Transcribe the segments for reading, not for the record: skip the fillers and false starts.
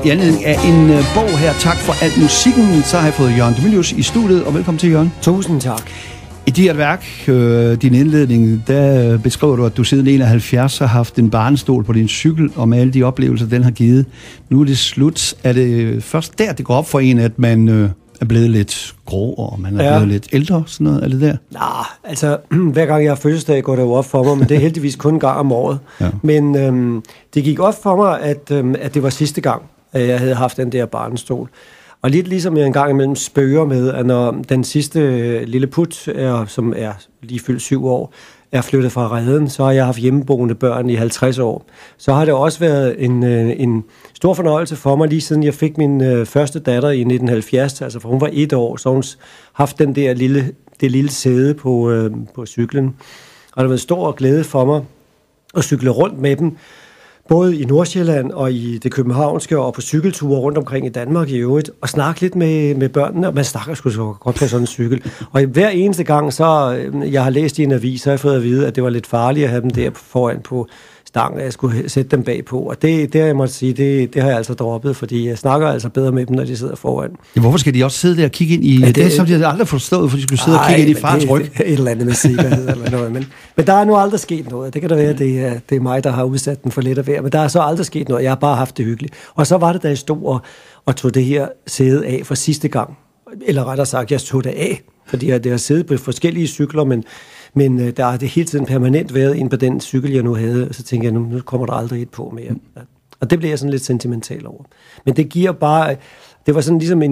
i anledning af en bog her. Tak for al musikken. Så har jeg fået Jørgen de Mylius i studiet, og velkommen til, Jørgen. Tusind tak. I dit værk, din indledning, der beskriver du, at du siden 71 har haft en barnestol på din cykel, og med alle de oplevelser, den har givet. Nu er det slut. Er det først der, det går op for en, at man er blevet lidt grå, og man er blevet lidt ældre, sådan noget? Er det der? Nej, altså, hver gang jeg har fødselsdag, går det jo op for mig, men det er heldigvis kun en gang om året. Ja. Men det gik op for mig, at det var sidste gang, at jeg havde haft den der barnestol. Og lidt ligesom jeg engang imellem spøger med, at når den sidste lille put, som er lige fyldt 7 år, er flyttet fra Reden, så har jeg haft hjemmeboende børn i 50 år. Så har det også været en stor fornøjelse for mig, lige siden jeg fik min første datter i 1970, altså for hun var 1 år, så hun haft den der det lille sæde på cyklen. Og det har været stor glæde for mig at cykle rundt med dem, både i Nordsjælland og i det københavnske og på cykelture rundt omkring i Danmark i øvrigt, og snakke lidt med børnene, og man snakker sgu så godt på sådan en cykel. Og hver eneste gang, så jeg har læst i en avis, så har jeg fået at vide, at det var lidt farligt at have dem der foran på stangen, at jeg skulle sætte dem bagpå. Og det jeg måtte sige, det har jeg altså droppet, fordi jeg snakker altså bedre med dem, når de sidder foran. Ja, hvorfor skal de også sidde der og kigge ind i det, som de havde aldrig forstået, fordi de skulle sidde og kigge ind i fars ryg? Et eller andet med sikkerhed eller noget. Men der er nu aldrig sket noget. Det kan da være, det er mig, der har udsat den for lidt af hver. Men der er så aldrig sket noget. Jeg har bare haft det hyggeligt. Og så var det, da jeg stod og tog det her sæde af for sidste gang. Eller rettere sagt, jeg tog det af, fordi det har siddet på forskellige cykler, men der har det hele tiden permanent været inde på den cykel, jeg nu havde, og så tænker jeg, nu kommer der aldrig et på mere. Og det bliver jeg sådan lidt sentimental over. Men det giver bare, det var sådan ligesom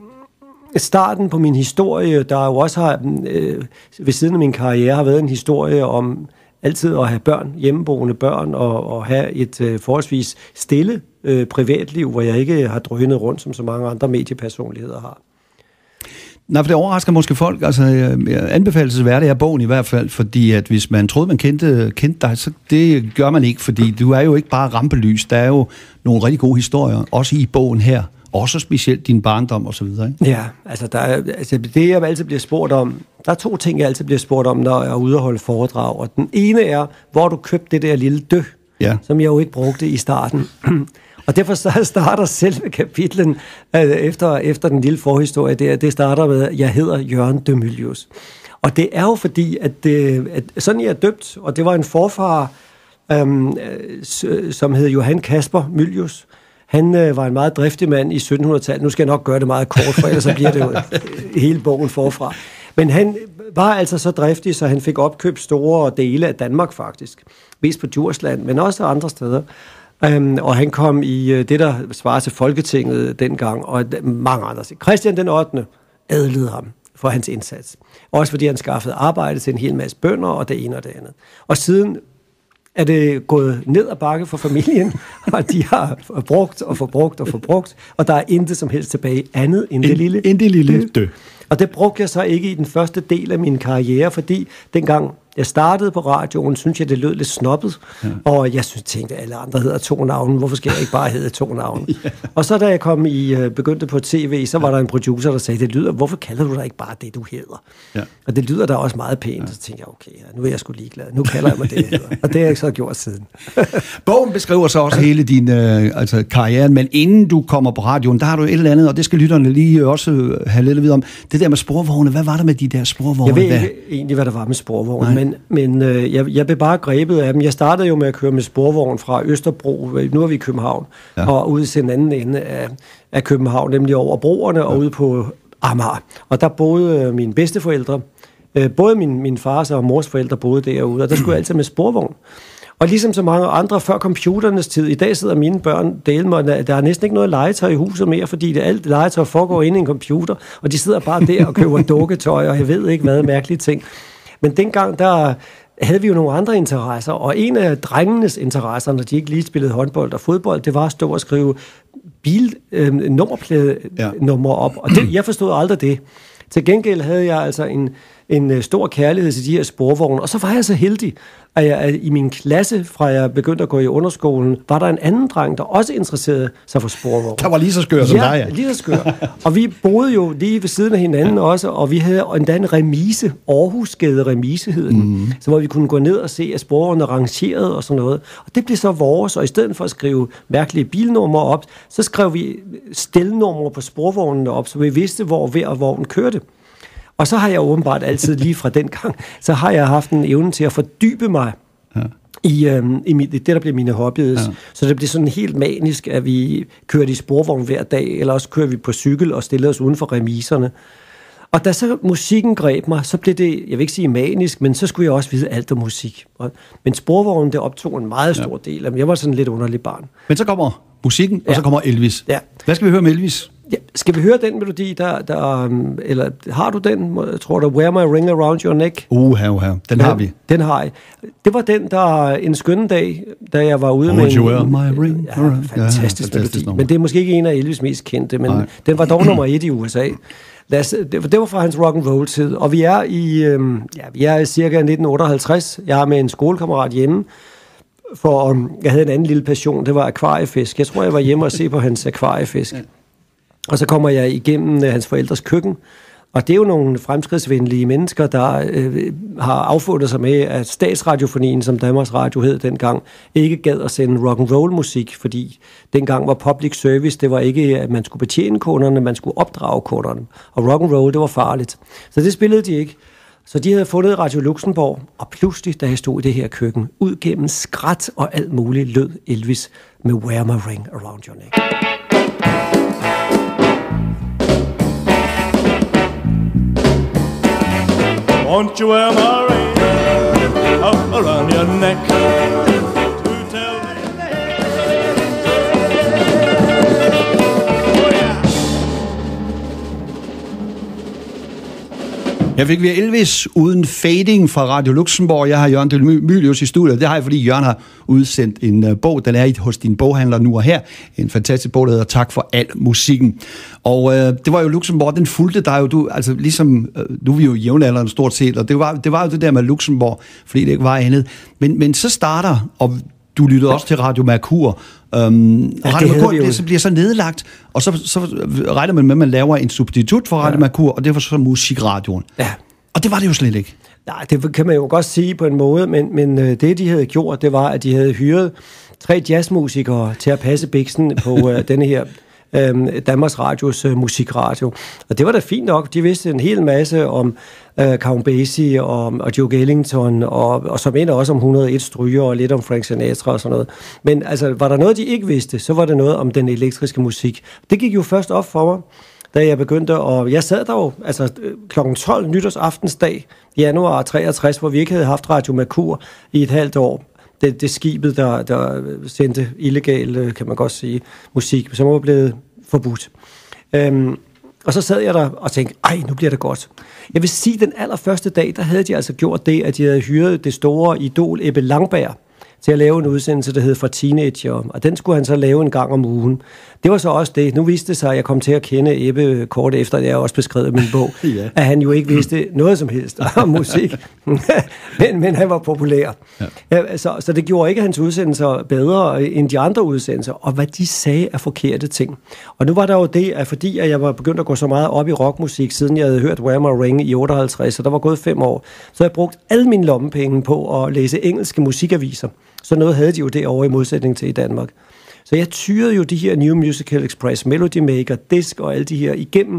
starten på min historie, der jo også har, ved siden af min karriere, har været en historie om altid at have børn, hjemmeboende børn, og have et forholdsvis stille privatliv, hvor jeg ikke har drønet rundt, som så mange andre mediepersonligheder har. Nej, for det overrasker måske folk. Altså, anbefalelsesværdigt er bogen i hvert fald, fordi at hvis man troede, man kendte dig, så det gør man ikke, fordi du er jo ikke bare rampelys. Der er jo nogle rigtig gode historier, også i bogen her. Også specielt din barndom og så videre, ikke? Ja, altså, det jeg altid bliver spurgt om, der er 2 ting, jeg altid bliver spurgt om, når jeg er ude og holde foredrag. Og den ene er, hvor du købte det der lille som jeg jo ikke brugte i starten. Og derfor så starter selve kapitlen efter den lille forhistorie der. Det starter med, at jeg hedder Jørgen de Mylius. Og det er jo fordi, at sådan jeg er døbt, og det var en forfar, som hed Johan Kasper Mylius. Han var en meget driftig mand i 1700-tallet. Nu skal jeg nok gøre det meget kort, for ellers så bliver det jo hele bogen forfra. Men han var altså så driftig, så han fik opkøbt store dele af Danmark faktisk. Mest på Djursland, men også andre steder. Og han kom i det, der svarer til Folketinget dengang, og mange andre. Christian den 8. adlede ham for hans indsats. Også fordi han skaffede arbejde til en hel masse bønder, og det ene og det andet. Og siden er det gået ned ad bakke for familien, og de har forbrugt og forbrugt, og der er intet som helst tilbage andet end det lille dø. Og det brugte jeg så ikke i den første del af min karriere, fordi dengang jeg startede på radioen, synes jeg, det lød lidt snobbet, og jeg tænkte, at alle andre hedder 2 navne, hvorfor skal jeg ikke bare hedde 2 navne? Og så da jeg begyndte på tv, så var der en producer, der sagde, hvorfor kalder du dig ikke bare det, du hedder? Ja. Og det lyder da også meget pænt, så tænkte jeg, okay, nu er jeg sgu ligeglad, nu kalder jeg mig det, jeg hedder. Og det har jeg ikke så gjort siden. Bogen beskriver så også hele din karriere, men inden du kommer på radioen, der har du et eller andet, og det skal lytterne lige også have lidt at vide om. Det der med sporvogne, hvad var der med de der sporvogne? Jeg ved ikke egentlig, hvad der var med sporvogne, men jeg blev bare grebet af dem. Jeg startede jo med at køre med sporvogn fra Østerbro, nu er vi i København, og ude til den anden ende af København, nemlig over broerne og ude på Amager. Og der boede mine bedsteforældre, både min fars og mors forældre boede derude, og der skulle jeg altid med sporvogn. Og ligesom så mange andre før computernes tid, i dag sidder mine børn dele mig, der er næsten ikke noget legetøj i huset mere, fordi alt legetøj foregår inde i en computer, og de sidder bare der og køber dukketøj, og jeg ved ikke hvad, mærkelige ting. Men dengang, der havde vi jo nogle andre interesser, og en af drengenes interesser, når de ikke lige spillede håndbold og fodbold, det var at stå og skrive nummerplade-nummer op, og jeg forstod aldrig det. Til gengæld havde jeg altså en stor kærlighed til de her sporvogne, og så var jeg så heldig, at jeg i min klasse, fra jeg begyndte at gå i underskolen, var der en anden dreng, der også interesserede sig for sporvogne. Der var lige så skør som dig, ja. Lige så skør. Og vi boede jo lige ved siden af hinanden også, og vi havde endda en remise, Aarhusgade Remise hed den, så hvor vi kunne gå ned og se, at sporvognene rangerede og sådan noget. Og det blev så vores, og i stedet for at skrive mærkelige bilnumre op, så skrev vi stelnumre på sporvognene op, så vi vidste, hvor hver vogn kørte. Og så har jeg åbenbart altid lige fra den gang, så har jeg haft en evne til at fordybe mig i det, der blev mine hobbies. Ja. Så det blev sådan helt manisk, at vi kørte i sporvogn hver dag, eller også kører vi på cykel og stillede os uden for remiserne. Og da så musikken greb mig, så blev det, jeg vil ikke sige manisk, men så skulle jeg også vide alt om musik. Men sporvognen, det optog en meget stor del. Jeg var sådan lidt underlig barn. Men så kommer musikken, og så kommer Elvis. Ja. Hvad skal vi høre med Elvis? Ja, skal vi høre den melodi, eller har du den? Jeg tror du, Wear My Ring Around Your Neck? Den har vi. Den har jeg. Det var den, der en skønne dag, da jeg var ude med en... Wear My Ring Around. Fantastisk melodi. Men det er måske ikke en af Elvis mest kendte, men den var dog nummer 1 i USA. Det var fra hans rock'n'roll-tid, og vi er i cirka 1958. Jeg er med en skolekammerat hjemme, for jeg havde en anden lille passion, det var akvariefisk. Jeg tror, jeg var hjemme og se på hans akvariefisk. Ja. Og så kommer jeg igennem hans forældres køkken, og det er jo nogle fremskridtsvenlige mennesker, der har affundet sig med, at Statsradiofonien, som Danmarks Radio hed dengang, ikke gad at sende rock'n'roll-musik, fordi dengang var public service, det var ikke, at man skulle betjene kunderne, man skulle opdrage kunderne. Og rock'n'roll, det var farligt. Så det spillede de ikke. Så de havde fundet Radio Luxembourg, og pludselig, da jeg stod i det her køkken, ud gennem skrat og alt muligt, lød Elvis med Wear My Ring Around Your Neck. Won't you wear my ring up around your neck to tell me? Oh yeah. Jeg fik ved Elvis uden fading fra Radio Luxembourg. Jeg har Jørgen de Mylius i studiet. Det har jeg, fordi Jørgen har udsendt en bog. Den er hos din boghandler nu og her. En fantastisk bog, der hedder Tak for al musikken. Og det var jo Luxembourg, den fulgte dig jo. Du, altså ligesom, nu er vi jo jævnaldrende stort set, og det var jo det der med Luxembourg, fordi det ikke var andet. Men så starter, og du lyttede også til Radio Mercur, og Radio Mercur bliver så nedlagt, og så regner man med, at man laver en substitut for Radio Mercur, og det var så musikradioen. Ja. Og det var det jo slet ikke. Nej, det kan man jo godt sige på en måde, men det, de havde gjort, det var, at de havde hyret 3 jazzmusikere til at passe biksen på denne her Danmarks Radios musikradio. Og det var da fint nok. De vidste en hel masse om Count Basie og Duke Ellington, og som endda også om 101 stryger og lidt om Frank Sinatra og sådan noget. Men altså, var der noget, de ikke vidste, så var det noget om den elektriske musik. Det gik jo først op for mig, da jeg begyndte, og jeg sad der jo altså kl. 12 nytårsaftensdag, januar 63, hvor vi ikke havde haft Radio Mercur i et halvt år. Det skibet, der sendte illegal, kan man godt sige, musik, som var blevet forbudt. Og så sad jeg der og tænkte, nu bliver det godt. Jeg vil sige, den allerførste dag, der havde de altså gjort det, at de havde hyret det store idol Ebbe Langberg til at lave en udsendelse, der hed Fra Teenager, og den skulle han så lave en gang om ugen. Det var så også det. Nu viste det sig, at jeg kom til at kende Ebbe kort efter, at jeg også beskrev i min bog, at han jo ikke vidste noget som helst om musik, men han var populær. Ja. Så det gjorde ikke hans udsendelser bedre end de andre udsendelser, og hvad de sagde er forkerte ting. Og nu var der jo det, at fordi jeg var begyndt at gå så meget op i rockmusik, siden jeg havde hørt Wear My Ring i 58, så der var gået 5 år, så jeg brugt alle mine lommepenge på at læse engelske musikaviser. Så noget havde de jo derovre i modsætning til i Danmark. Så jeg tyrede jo de her New Musical Express, Melody Maker, Disk og alle de her igennem.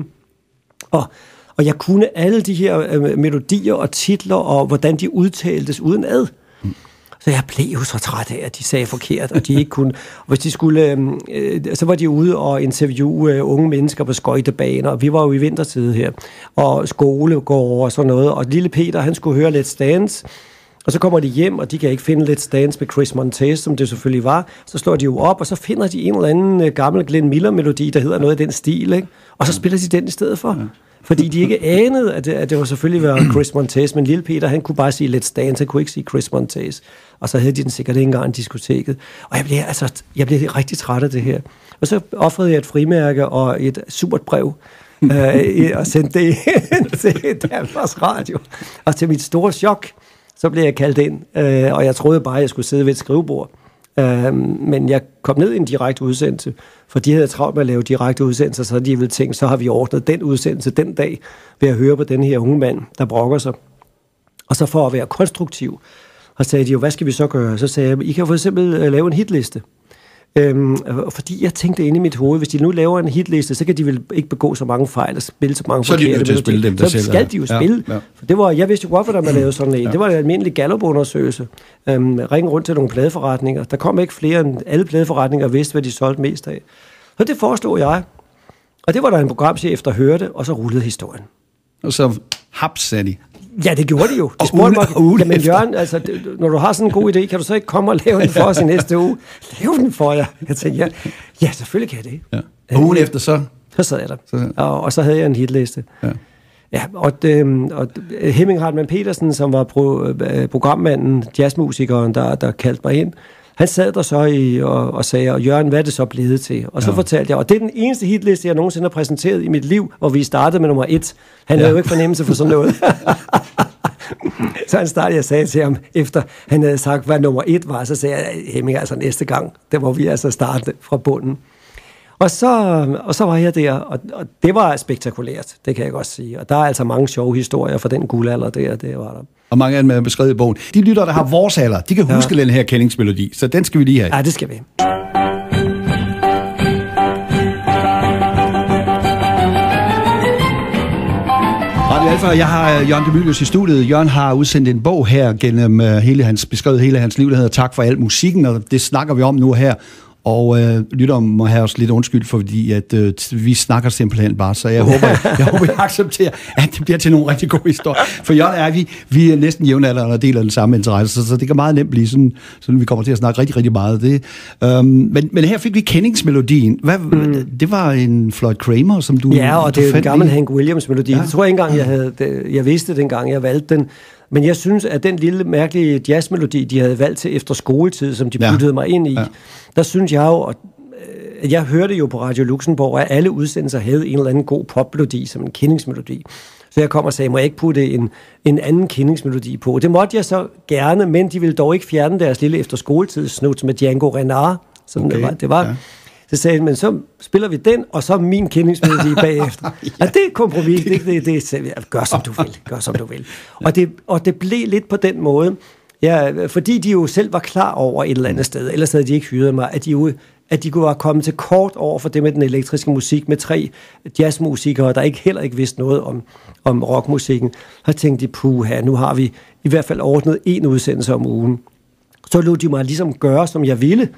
Og jeg kunne alle de her melodier og titler, og hvordan de udtaltes uden ad. Så jeg blev jo så træt af, at de sagde forkert, og de ikke kunne. Og hvis de skulle, så var de ude og interviewe unge mennesker på skøjtebaner, og vi var jo i vintertid her, og skolegårde og sådan noget. Og lille Peter, han skulle høre Let's Dance. Og så kommer de hjem, og de kan ikke finde Let's Dance med Chris Montez, som det selvfølgelig var. Så slår de jo op, og så finder de en eller anden gammel Glenn Miller-melodi, der hedder noget i den stil, ikke? Og så spiller de den i stedet for. Ja. Fordi de ikke anede, at det var selvfølgelig var Chris Montez, men lille Peter, han kunne bare sige Let's Dance, han kunne ikke sige Chris Montez. Og så havde de den sikkert ikke engang i diskoteket. Og jeg blev rigtig træt af det her. Og så offrede jeg et frimærke og et surt brev og sendte det ind til Danmarks Radio. Og til mit store chok, så blev jeg kaldt ind, og jeg troede bare, at jeg skulle sidde ved et skrivebord. Men jeg kom ned i en direkte udsendelse, for de havde travlt med at lave direkte udsendelser, så de ville tænke, så har vi ordnet den udsendelse den dag, ved at høre på den her unge mand, der brokker sig. Og så for at være konstruktiv, og sagde de jo, hvad skal vi så gøre? Så sagde jeg, I kan for eksempel lave en hitliste. Fordi jeg tænkte inde i mit hoved, hvis de nu laver en hitliste, så kan de vel ikke begå så mange fejl og spille så mange forkerte. Så er de nødt til at spille dem, der så skal de jo spille. Ja. For det var, jeg vidste jo godt, hvordan man lavede sådan en. Ja. Det var en almindelig Gallup-undersøgelse. Ringe rundt til nogle pladeforretninger. Der kom ikke flere end alle pladeforretninger vidste, hvad de solgte mest af. Så det foreslog jeg. Og det var der en programchef, der hørte, og så rullede historien. Og så sagde de. Ja, det gjorde de jo. De spurgte mig, jamen Jørgen, altså, når du har sådan en god idé, kan du så ikke komme og lave den for os i næste uge? Lav den for jer. Jeg tænkte, ja, selvfølgelig kan jeg det. Ja. Og ugen efter så? Så sad jeg der. Og så havde jeg en hitliste. Ja. Ja, og Hemming Hartmann Petersen, som var programmanden, jazzmusikeren, der kaldte mig ind, han sad der så og sagde, Jørgen, hvad er det så blevet til? Og så fortalte jeg, og det er den eneste hitliste, jeg nogensinde har præsenteret i mit liv, hvor vi startede med nummer 1. Han havde jo ikke fornemmelse for sådan noget. Så han startede, jeg sagde til ham, efter han havde sagt, hvad nummer 1 var, så sagde jeg, Hemming, altså næste gang, der hvor vi altså starte fra bunden. Og så var jeg der, og det var spektakulært, det kan jeg godt sige. Og der er altså mange sjove historier fra den guldalder der, det var der. Og mange af dem er beskrevet i bogen. De lyttere, der har vores alder, de kan huske den her kendingsmelodi, så den skal vi lige have. Ja, det skal vi. Radio Alfa, jeg har Jørgen de Mylius i studiet. Jørgen har udsendt en bog her gennem beskrevet hele hans liv, der hedder Tak for al musikken, og det snakker vi om nu her. Og lytteren må have os lidt undskyld, fordi at vi snakker simpelthen bare, så jeg håber, jeg accepterer, at det bliver til nogle rigtig gode historier. For Jørgen er vi er næsten jævnaldrende og deler den samme interesse, så det kan meget nemt blive sådan vi kommer til at snakke rigtig, rigtig meget. Det. Men her fik vi kendingsmelodien. Det var en Floyd Kramer, som du... Ja, og det er en gammel Hank Williams-melodi. Ja. Det tror jeg ikke engang, jeg vidste dengang, jeg valgte den. Men jeg synes, at den lille mærkelige jazzmelodi, de havde valgt til efter skoletid, som de puttede mig ind i, der synes jeg jo, at jeg hørte jo på Radio Luxembourg, at alle udsendelser havde en eller anden god popmelodi som en kendingsmelodi. Så jeg kom og sagde, må jeg ikke putte en anden kendingsmelodi på? Det måtte jeg så gerne, men de ville dog ikke fjerne deres lille efter skoletidssnut med Django Reinhardt, som det var. Ja. Så sagde jeg, men så spiller vi den, og så min kendingsmelodi bagefter. Og det er et kompromis. Det gør som du vil. Og det blev lidt på den måde, fordi de jo selv var klar over et eller andet sted, ellers havde de ikke hyret mig, at de kunne være kommet til kort over for det med den elektriske musik, med 3 jazzmusikere, der heller ikke vidste noget om rockmusikken. Så tænkte de, puha, nu har vi i hvert fald ordnet 1 udsendelse om ugen. Så lod de mig ligesom gøre, som jeg ville.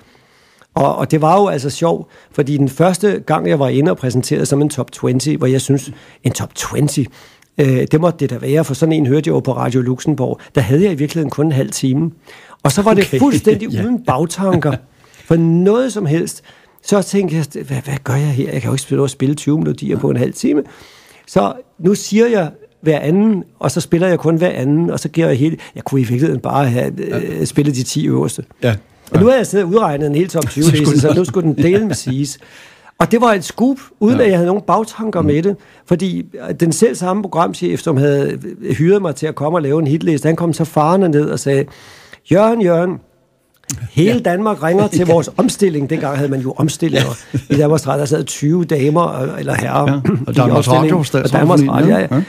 Og det var jo altså sjovt, fordi den første gang, jeg var inde og præsenterede som en top 20, hvor jeg synes, en top 20, det måtte det da være, for sådan en hørte jeg jo på Radio Luxembourg, der havde jeg i virkeligheden kun en halv time. Og så var det fuldstændig uden bagtanker, for noget som helst. Så tænkte jeg, hvad gør jeg her? Jeg kan jo ikke spille 20 melodier på en halv time. Så nu siger jeg hver anden, og så spiller jeg kun hver anden, og så giver jeg jeg kunne i virkeligheden bare have spillet de 10 øverste. Ja. Og nu har jeg siddet og udregnet en helt top 20-liste, så nu skulle den dele med siges. Og det var et scoop, uden at jeg havde nogen bagtanker med det, fordi den selv samme programchef, som havde hyret mig til at komme og lave en hitliste, han kom så farende ned og sagde, Jørgen, hele Danmark ringer til vores omstilling. Dengang havde man jo omstillinger i Danmarks Radio. Der sad 20 damer eller herrer og Danmarks Radio. Og Danmarks Radio,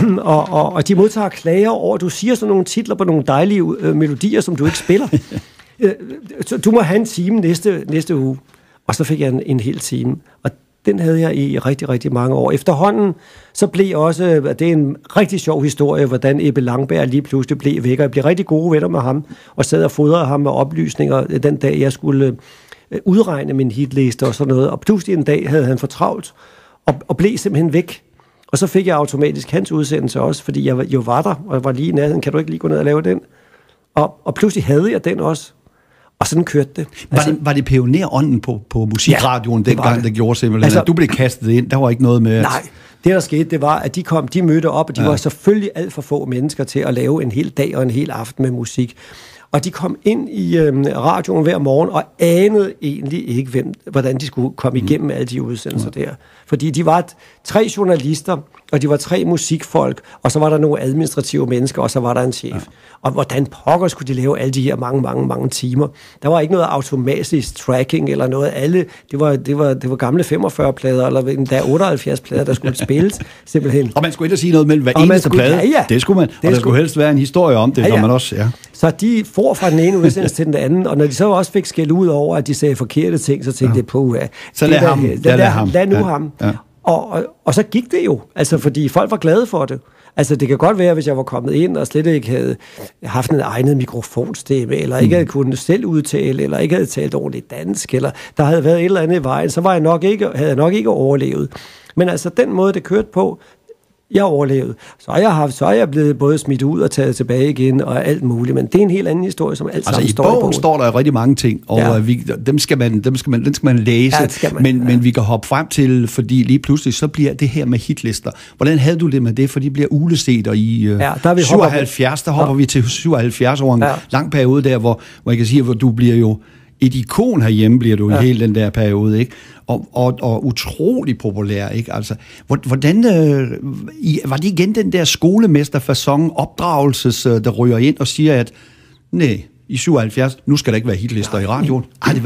og de modtager klager over, at du siger sådan nogle titler på nogle dejlige melodier, som du ikke spiller. Du må have en time næste uge. Og så fik jeg en hel time. Og den havde jeg i rigtig, rigtig mange år. Efterhånden, så blev også, det er en rigtig sjov historie, hvordan Ebbe Langberg lige pludselig blev væk. Og jeg blev rigtig gode venner med ham, og sad og fodrede ham med oplysninger den dag, jeg skulle udregne min hitliste og sådan noget. Og pludselig en dag havde han for travlt, og blev simpelthen væk. Og så fik jeg automatisk hans udsendelse også, fordi jeg jo var der, og jeg var lige i nærheden. Kan du ikke lige gå ned og lave den? Og pludselig havde jeg den også. Og sådan kørte det. Var det pionerånden på musikradioen dengang, der gjorde simpelthen, altså, at du blev kastet ind? Der var ikke noget med... Nej, det der skete, det var, at de mødte op, og de var selvfølgelig alt for få mennesker til at lave en hel dag og en hel aften med musik. Og de kom ind i radioen hver morgen og anede egentlig ikke, hvordan de skulle komme igennem alle de udsendelser der. Fordi de var 3 journalister, og de var 3 musikfolk, og så var der nogle administrative mennesker, og så var der en chef. Ja. Og hvordan pokker skulle de lave alle de her mange timer? Der var ikke noget automatisk tracking eller noget. Alle, det var gamle 45-plader, eller endda 78-plader, der skulle spilles, simpelthen. Og man skulle ikke sige noget mellem hver eneste plade. Ja. Det skulle man. Og der skulle helst være en historie om det, når man også... Ja. Så de for fra den ene udsendelse til den anden, og når de så også fik skæld ud over, at de sagde forkerte ting, så tænkte jeg på, så lad nu ham. Ja. Og så gik det jo, altså fordi folk var glade for det. Altså det kan godt være, hvis jeg var kommet ind og slet ikke havde haft en egnet mikrofonstemme, eller ikke havde kunnet selv udtale, eller ikke havde talt ordentligt dansk, eller der havde været et eller andet i vejen, så var havde jeg nok ikke overlevet. Men altså den måde, det kørte på, jeg overlevede. Så er jeg blevet både smidt ud og taget tilbage igen og alt muligt, men det er en helt anden historie, som alt sammen står i bogen. Står der rigtig mange ting, og dem skal man læse, men vi kan hoppe frem til, fordi lige pludselig så bliver det her med hitlister. Hvordan havde du det med det? For de bliver uleseter i 77, der hopper vi til 77 over en lang periode der, hvor jeg kan sige, hvor du bliver jo et ikon herhjemme, bliver du i hele den der periode, ikke? Og utrolig populær, ikke? Altså, hvordan var det igen den der skolemesterfacon, opdragelses, der ryger ind og siger, at nej, i 77, nu skal der ikke være hitlister i radioen.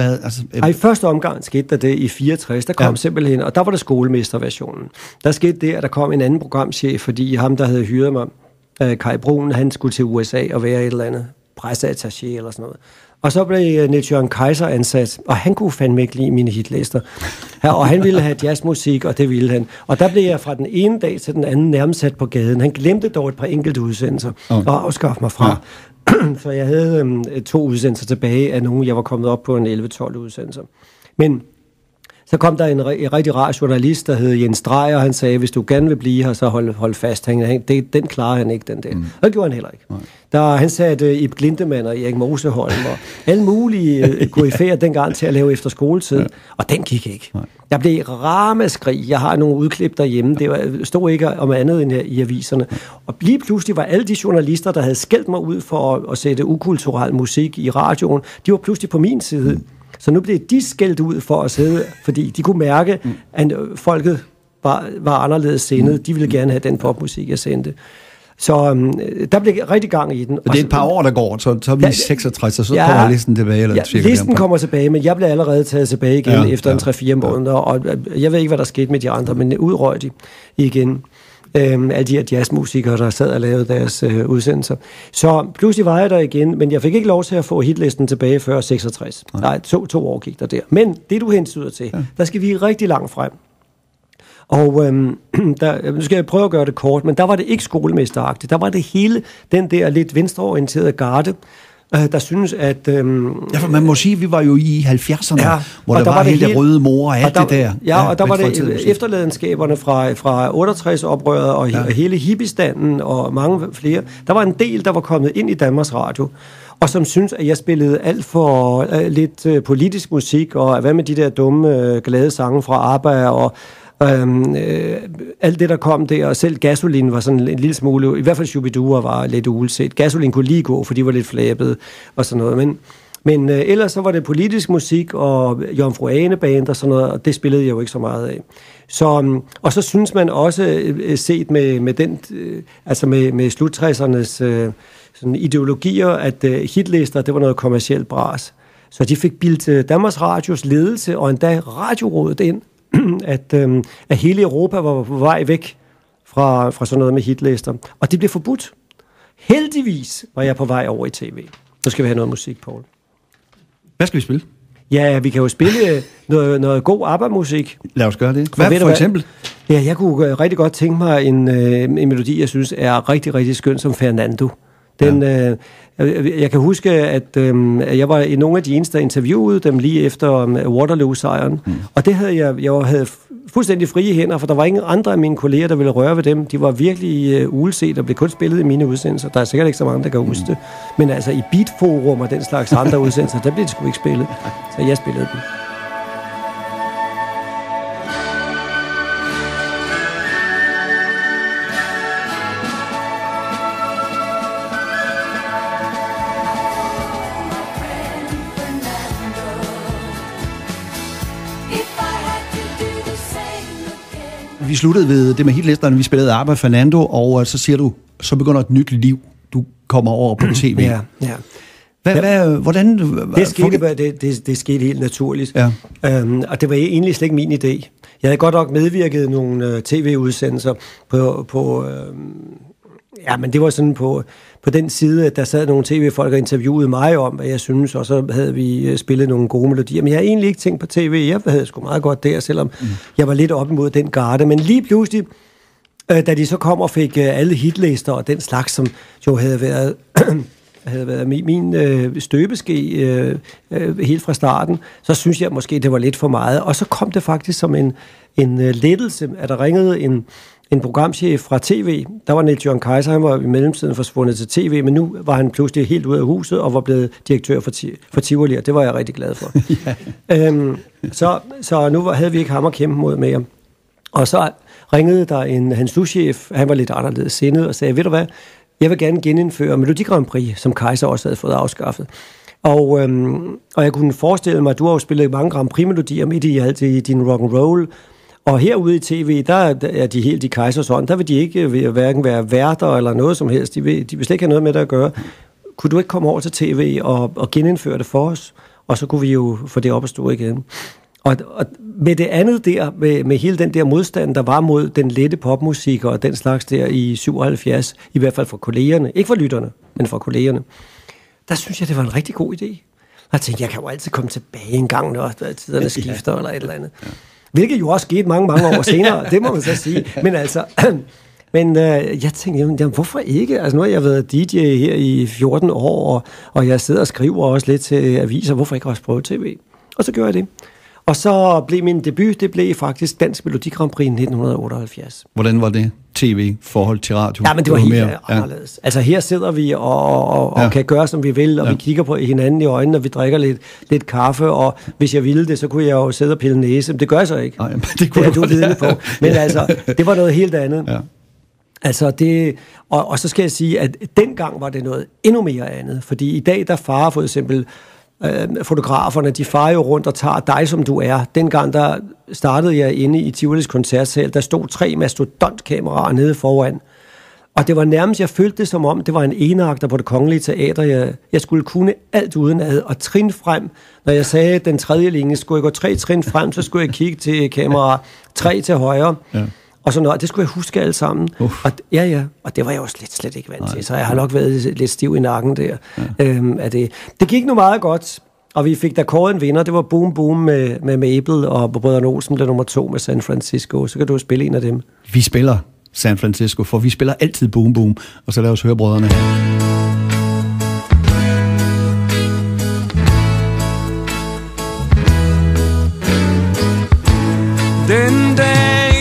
I første omgang skete der det i 64, der kom simpelthen, og der var der skolemesterversionen. Der skete det, at der kom en anden programchef, fordi ham, der havde hyret mig, Kai Brun, han skulle til USA og være et eller andet presseattaché eller sådan noget. Og så blev Niels Jørgen Kaiser ansat, og han kunne fandme ikke lide mine hitlister. Og han ville have jazzmusik, og det ville han. Og der blev jeg fra den ene dag til den anden nærmest sat på gaden. Han glemte dog et par enkelte udsendelser og afskaffede mig fra. Så jeg havde 2 udsendelser tilbage af nogen, jeg var kommet op på en 11-12 udsendelser. Men så kom der en rigtig rar journalist, der hed Jens Dreyer, og han sagde, hvis du gerne vil blive her, så hold fast. Den klarer han ikke, den der. Og det gjorde han heller ikke. Han satte Ib Glintemann og Erik Moseholm og alle mulige koryfæer dengang til at lave efter skoletid, og den gik ikke. Jeg blev ramaskrig. Jeg har nogle udklip derhjemme. Det stod ikke om andet end i aviserne. Og lige pludselig var alle de journalister, der havde skældt mig ud for at sætte ukulturel musik i radioen, de var pludselig på min side. Så nu blev de skældt ud for at sidde, fordi de kunne mærke, at folket var anderledes sindet. De ville gerne have den popmusik, jeg sendte. Så der blev rigtig gang i den. Og det er et par år, der går, så er vi 66, og så kommer listen tilbage. Eller listen kommer tilbage, men jeg blev allerede taget tilbage igen efter en 3-4 måneder, og jeg ved ikke, hvad der skete med de andre, men udrøg de igen. Alle de her jazzmusikere, der sad og lavede deres udsendelser. Så pludselig var jeg der igen, men jeg fik ikke lov til at få hitlisten tilbage før 66. Nej, 2 år gik der. Men det, du hensyder til, der skal vi rigtig langt frem. Og nu skal jeg prøve at gøre det kort, men der var det ikke skolemesteragtigt. Der var det hele den der lidt venstreorienterede garde, der synes, at... for man må sige, at vi var jo i 70'erne, hvor der var hele det røde mor og alt det der. Ja, og der var det efterladenskaberne fra 68-oprøret og hele hippiestanden og mange flere. Der var en del, der var kommet ind i Danmarks Radio, og som synes, at jeg spillede alt for lidt politisk musik, og hvad med de der dumme, glade sange fra ABBA og... alt det, der kom der, og selv Gasolin var sådan en lille smule, i hvert fald Shubidua var lidt uelset. Gasolin kunne lige gå, for de var lidt flabede og sådan noget, men ellers så var det politisk musik og Jomfru Ane Band og sådan noget, og det spillede jeg jo ikke så meget af. Så, og så synes man også, set med den, altså med slut-60'ernes sådan ideologier, at hitlister, det var noget kommercielt bras. Så de fik bildt Danmarks Radios ledelse og endda radiorådet ind, at hele Europa var på vej væk fra sådan noget med hitlister. Og det blev forbudt. Heldigvis var jeg på vej over i tv. Nu skal vi have noget musik, Poul. Hvad skal vi spille? Ja, vi kan jo spille noget god ABBA-musik. Lad os gøre det. Hvad for eksempel? Ja, jeg kunne rigtig godt tænke mig en melodi, jeg synes er rigtig, rigtig skøn, som Fernando. Jeg kan huske, at jeg var i nogle af de eneste, der interviewede dem lige efter Waterloo-sejren. Og det havde jeg havde fuldstændig frie hænder, for der var ingen andre af mine kolleger, der ville røre ved dem. De var virkelig uelset og blev kun spillet i mine udsendelser. Der er sikkert ikke så mange, der kan huske det. Men altså i Beatforum og den slags andre udsendelser, der blev det sgu ikke spillet. Så jeg spillede dem. vi sluttede ved det med hitlisterne, vi spillede ABBA, Fernando, og så siger du, så begynder et nyt liv. Du kommer over på tv. Ja. Hvordan... Det skete helt naturligt. Ja. Og det var egentlig slet ikke min idé. Jeg havde godt nok medvirket nogle tv-udsendelser men det var sådan på den side, at der sad nogle tv-folk og interviewede mig om, hvad jeg synes, og så havde vi spillet nogle gode melodier. Men jeg havde egentlig ikke tænkt på tv. Jeg havde sgu meget godt der, selvom jeg var lidt op imod den garde. Men lige pludselig, da de så kom og fik alle hitlister og den slags, som jo havde været min støbeske helt fra starten, så synes jeg måske, det var lidt for meget. Og så kom det faktisk som en lettelse, at der ringede en programchef fra tv. Der var Niels Jørgen Kaiser, han var i mellemtiden forsvundet til tv, men nu var han pludselig helt ude af huset og var blevet direktør for Tivoli, og det var jeg rigtig glad for. Så nu havde vi ikke ham at kæmpe mod mere. Og så ringede der hans souschef, han var lidt anderledes sindet, og sagde, ved du hvad, jeg vil gerne genindføre Melodi Grand Prix, som Kaiser også havde fået afskaffet. Og jeg kunne forestille mig, at du har jo spillet mange Grand Prix-melodier midt i alt i din rock'n'roll, og herude i tv, der er de helt i Kaisers ånd. Der vil de ikke hverken være værter eller noget som helst. De vil slet ikke have noget med det at gøre. Kunne du ikke komme over til tv og genindføre det for os? Og så kunne vi jo få det op at stå igen. Og med det andet der, med hele den der modstand, der var mod den lette popmusik og den slags der i 77, i hvert fald for kollegerne, ikke for lytterne, men for kollegerne, der synes jeg, det var en rigtig god idé. Og jeg tænkte, jeg kan jo altid komme tilbage en gang, når tiderne skifter eller et eller andet. Ja. Hvilket jo også skete mange år senere, det må man så sige. Men altså, jeg tænkte, jamen, hvorfor ikke? Altså nu har jeg været DJ her i 14 år, og jeg sidder og skriver også lidt til aviser. Hvorfor ikke også prøve tv? Og så gjorde jeg det. Og så blev min debut, det blev faktisk Dansk Melodi Grand Prix 1978. Hvordan var det tv-forhold til radio? Ja, men det var helt anderledes. Altså her sidder vi og kan gøre, som vi vil, og vi kigger på hinanden i øjnene, og vi drikker lidt kaffe, og hvis jeg ville det, så kunne jeg jo sidde og pille næse. Det gør jeg så ikke. Nej, det kunne du vidne på. Men altså, det var noget helt andet. Ja. Altså det, og så skal jeg sige, at dengang var det noget endnu mere andet, fordi i dag, der farer for eksempel fotograferne, de farer jo rundt og tager dig, som du er. Dengang, der startede jeg inde i Tivolis koncertsal, der stod 3 mastodontkameraer nede foran. Og det var nærmest, jeg følte det som om, det var en enakter på Det Kongelige Teater. Jeg skulle kunne alt udenad og trin frem. Når jeg sagde, den tredje linje, skulle jeg gå 3 trin frem, så skulle jeg kigge til kamera 3 til højre. Ja. Og så noget, det skulle jeg huske alle sammen. Og, og det var jeg jo slet ikke vant til, så jeg har nok været lidt stiv i nakken der. Ja. Det gik nu meget godt, og vi fik da kåret en vinder. Det var Boom Boom med Mabel, og Brødrene Olsen blev nummer 2 med San Francisco. Så kan du spille en af dem. Vi spiller San Francisco, for vi spiller altid Boom Boom, og så lad os høre Brødrene. Den dag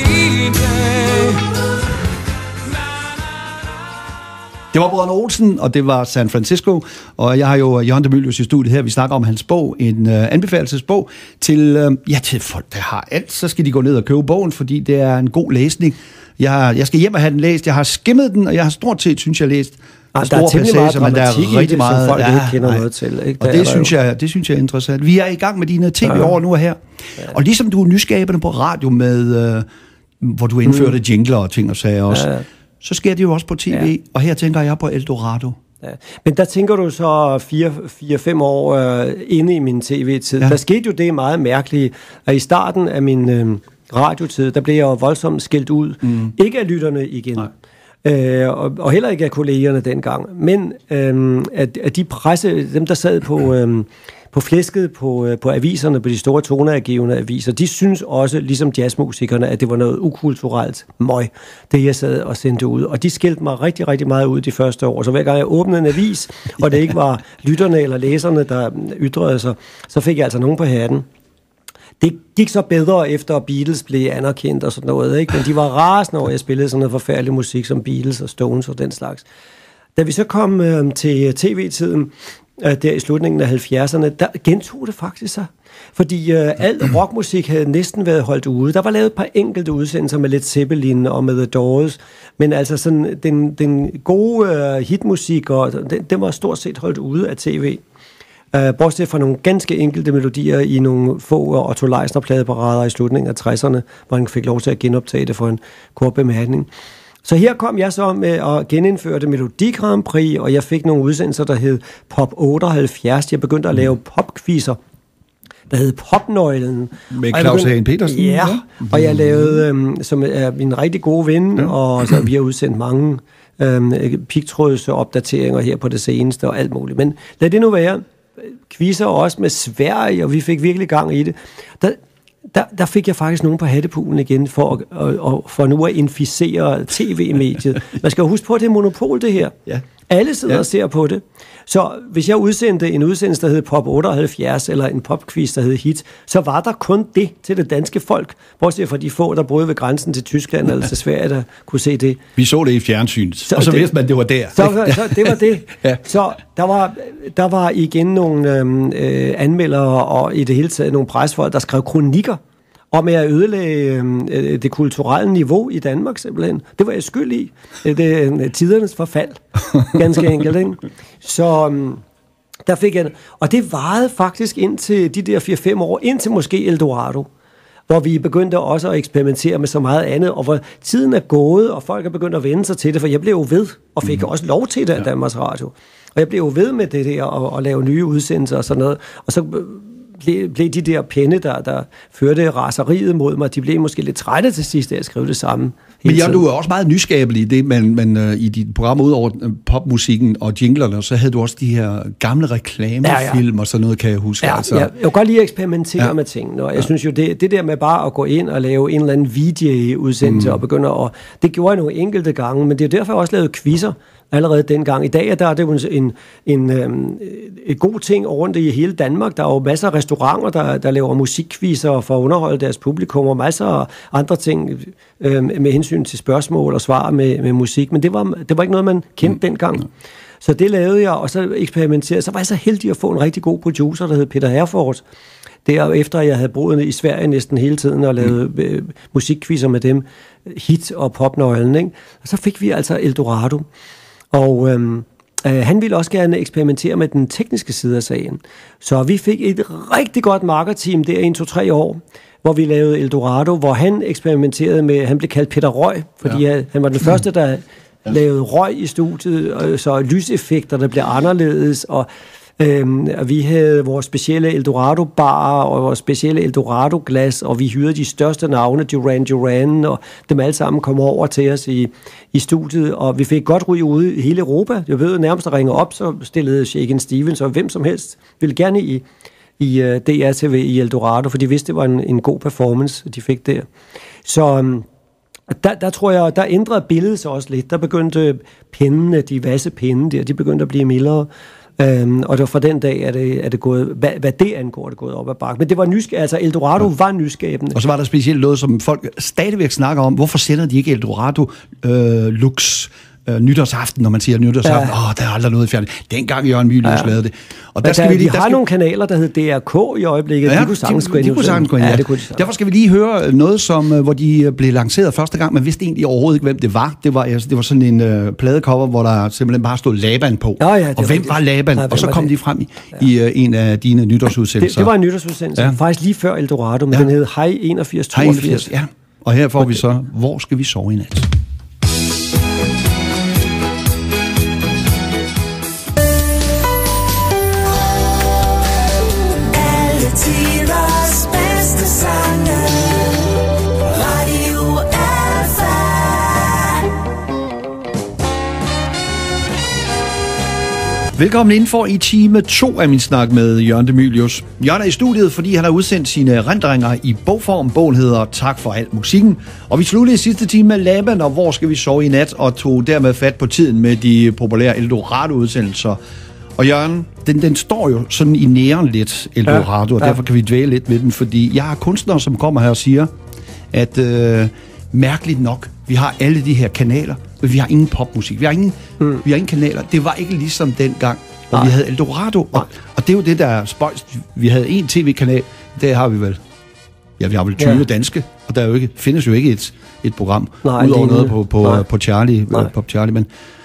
Det var Brødrene Olsen, og det var San Francisco, og jeg har jo Jørgen de Mylius i studiet her. Vi snakker om hans bog, en anbefalelsesbog til folk, der har alt. Så skal de gå ned og købe bogen, fordi det er en god læsning. Jeg skal hjem og have den læst. Jeg har skimmet den, og jeg har stort set, synes jeg, læst der er temmelig meget dramatik i det, som folk ikke kender noget til. Ikke? Og det synes jeg er interessant. Vi er i gang med dine tv-år nu og her. Ja. Og ligesom du er nyskabende på radio med, hvor du indførte jingler og ting og sager også, så sker det jo også på tv, og her tænker jeg på Eldorado. Ja. Men der tænker du så 4-5 år inde i min tv-tid. Ja. Der skete jo det meget mærkelige, at i starten af min radiotid, der blev jeg jo voldsomt skilt ud. Ikke af lytterne igen. Og heller ikke af kollegerne dengang. Men at de dem der sad på flæsket på aviserne, på de store toneangivende aviser, de synes også, ligesom jazzmusikerne, at det var noget ukulturelt møg, det jeg sad og sendte ud. Og de skilte mig rigtig, rigtig meget ud de første år. Så hver gang jeg åbnede en avis, og det ikke var lytterne eller læserne, der ytrede sig, så fik jeg altså nogen på hatten. Det gik så bedre efter Beatles blev anerkendt og sådan noget, ikke? Men de var rasende over, at jeg spillede sådan noget forfærdelig musik som Beatles og Stones og den slags. Da vi så kom til tv-tiden, der i slutningen af 70'erne, der gentog det faktisk sig. Fordi al rockmusik havde næsten været holdt ude. Der var lavet et par enkelte udsendelser med Led Zeppelin og med The Doors, men altså sådan den gode hitmusik, og den var stort set holdt ude af tv. Bortset fra nogle ganske enkelte melodier i nogle få Otto Leisner-pladeparader i slutningen af 60'erne, hvor han fik lov til at genoptage det for en kort bemærkning. Så her kom jeg så med at genindføre det Melodi Grand Prix, og jeg fik nogle udsendelser, der hed Pop 78. Jeg begyndte at lave popquizzer, der hed Popnøglen. Med Claus Hagen Petersen? Ja, og jeg lavede, som er min rigtig gode ven, og så vi har udsendt mange pigtrådsopdateringer her på det seneste og alt muligt. Men lad det nu være. Quizzer også med Sverige, og vi fik virkelig gang i det. Der fik jeg faktisk nogen på hattepulen igen, for nu at inficere tv-mediet. Man skal jo huske på, at det er monopol, det her. Ja. Alle sidder og ser på det. Så hvis jeg udsendte en udsendelse, der hed Pop 78, eller en popquiz, der hed Hit, så var der kun det til det danske folk. Bortset fra de få, der boede ved grænsen til Tyskland eller til Sverige, der kunne se det. Vi så det i fjernsynet, og så vidste man, det var der. Så det var det. Ja. Så der var igen nogle anmeldere, og i det hele taget nogle presfolk, der skrev kronikker om at ødelægge det kulturelle niveau i Danmark simpelthen. Det var jeg skyld i. Det er tidernes forfald. Ganske enkelt, ikke? Så der fik jeg... Og det varede faktisk indtil de der 4-5 år, indtil måske Eldorado, hvor vi begyndte også at eksperimentere med så meget andet, og hvor tiden er gået, og folk er begyndt at vende sig til det, for jeg blev jo ved, og fik også lov til det af Danmarks Radio. Og jeg blev jo ved med det der, og lave nye udsendelser og sådan noget. Og så blev de der penne, der førte raseriet mod mig, de blev måske lidt trætte til sidst, da jeg skrev det samme. Men ja, du er også meget nysskabelig i det, men i dit program ud over popmusikken og jinglerne, så havde du også de her gamle reklamefilm og sådan noget, kan jeg huske. Ja, altså. Jeg kan godt lide at eksperimentere med tingene, og jeg synes jo, det der med bare at gå ind og lave en eller anden VJ-udsendelse og begynde at... Det gjorde jeg nogle enkelte gange, men det er derfor, jeg også lavede quizzer allerede dengang. I dag er det jo en god ting rundt i hele Danmark. Der er jo masser af restauranter, der laver musikquizzer for at underholde deres publikum, og masser af andre ting med hensyn til spørgsmål og svar med musik. Men det var ikke noget, man kendte dengang. Så det lavede jeg, og så eksperimenterede. Så var jeg så heldig at få en rigtig god producer, der hed Peter Herford. Derefter jeg havde boet i Sverige næsten hele tiden og lavet musikquizzer med dem, Hit og Popnøglen, ikke? Og så fik vi altså Eldorado. Og han ville også gerne eksperimentere med den tekniske side af sagen. Så vi fik et rigtig godt markerteam der i 1-2-3 år, hvor vi lavede Eldorado, hvor han eksperimenterede med, han blev kaldt Peter Røg, fordi han var den første, der lavede røg i studiet, så lyseffekter, der blev anderledes, og vi havde vores specielle Eldorado-bar og vores specielle Eldorado-glas, og vi hyrede de største navne, Duran Duran, og dem alle sammen kom over til os i studiet, og vi fik godt ryge ude i hele Europa. Jeg ved nærmest at ringe op, så stillede Shakin' Stevens, og hvem som helst ville gerne i DR-TV i Eldorado, for de vidste, det var en god performance, de fik der. Så der tror jeg, der ændrede billedet sig også lidt. Der begyndte pennene, de vasse penne der, de begyndte at blive mildere. Og fra den dag er det gået, hvad det angår, det gået op ad bakke. Men det var altså Eldorado var nyskabende. Og så var der specielt noget, som folk stadigvæk snakker om. Hvorfor sender de ikke Eldorado Lux nytårsaften, når man siger nytårsaften? Der er aldrig noget i fjernet. Dengang Jørgen Mylius lavede det. Og vi har nogle kanaler, der hedder DRK i øjeblikket. Ja, de kunne sagtens gå ind. Ja, det kunne de. Derfor skal vi lige høre noget, hvor de blev lanceret første gang. Man vidste egentlig overhovedet ikke, hvem det var. Det var sådan en pladecover, hvor der simpelthen bare stod Laban på. Og hvem var Laban? Og så kom de frem i en af dine nytårsudsendelser. Det var en nytårsudsendelse. Faktisk lige før Eldorado, men den hed Hej 8182. Ja. Og her får vi så, hvor skal vi sove i nat? Velkommen indenfor i time 2 af min snak med Jørgen de Mylius. Jørgen er i studiet, fordi han har udsendt sine erindringer i bogform. Bogen hedder Tak for al musikken. Og vi sluttede i sidste time med Laban, og hvor skal vi sove i nat, og tog dermed fat på tiden med de populære Eldorado-udsendelser. Og Jørgen, den står jo sådan i næren lidt, Eldorado, og derfor kan vi dvæle lidt ved den, fordi jeg har kunstnere, som kommer her og siger, at mærkeligt nok, vi har alle de her kanaler, men vi har ingen popmusik. Vi har ingen kanaler. Det var ikke ligesom dengang, hvor vi havde Eldorado. Og det er jo det, der er spøjst. Vi havde en tv-kanal, der har vi vel. Ja, vi har vel 20 danske, og der findes jo ikke et program, udover noget på Charlie, Pop Charlie. Men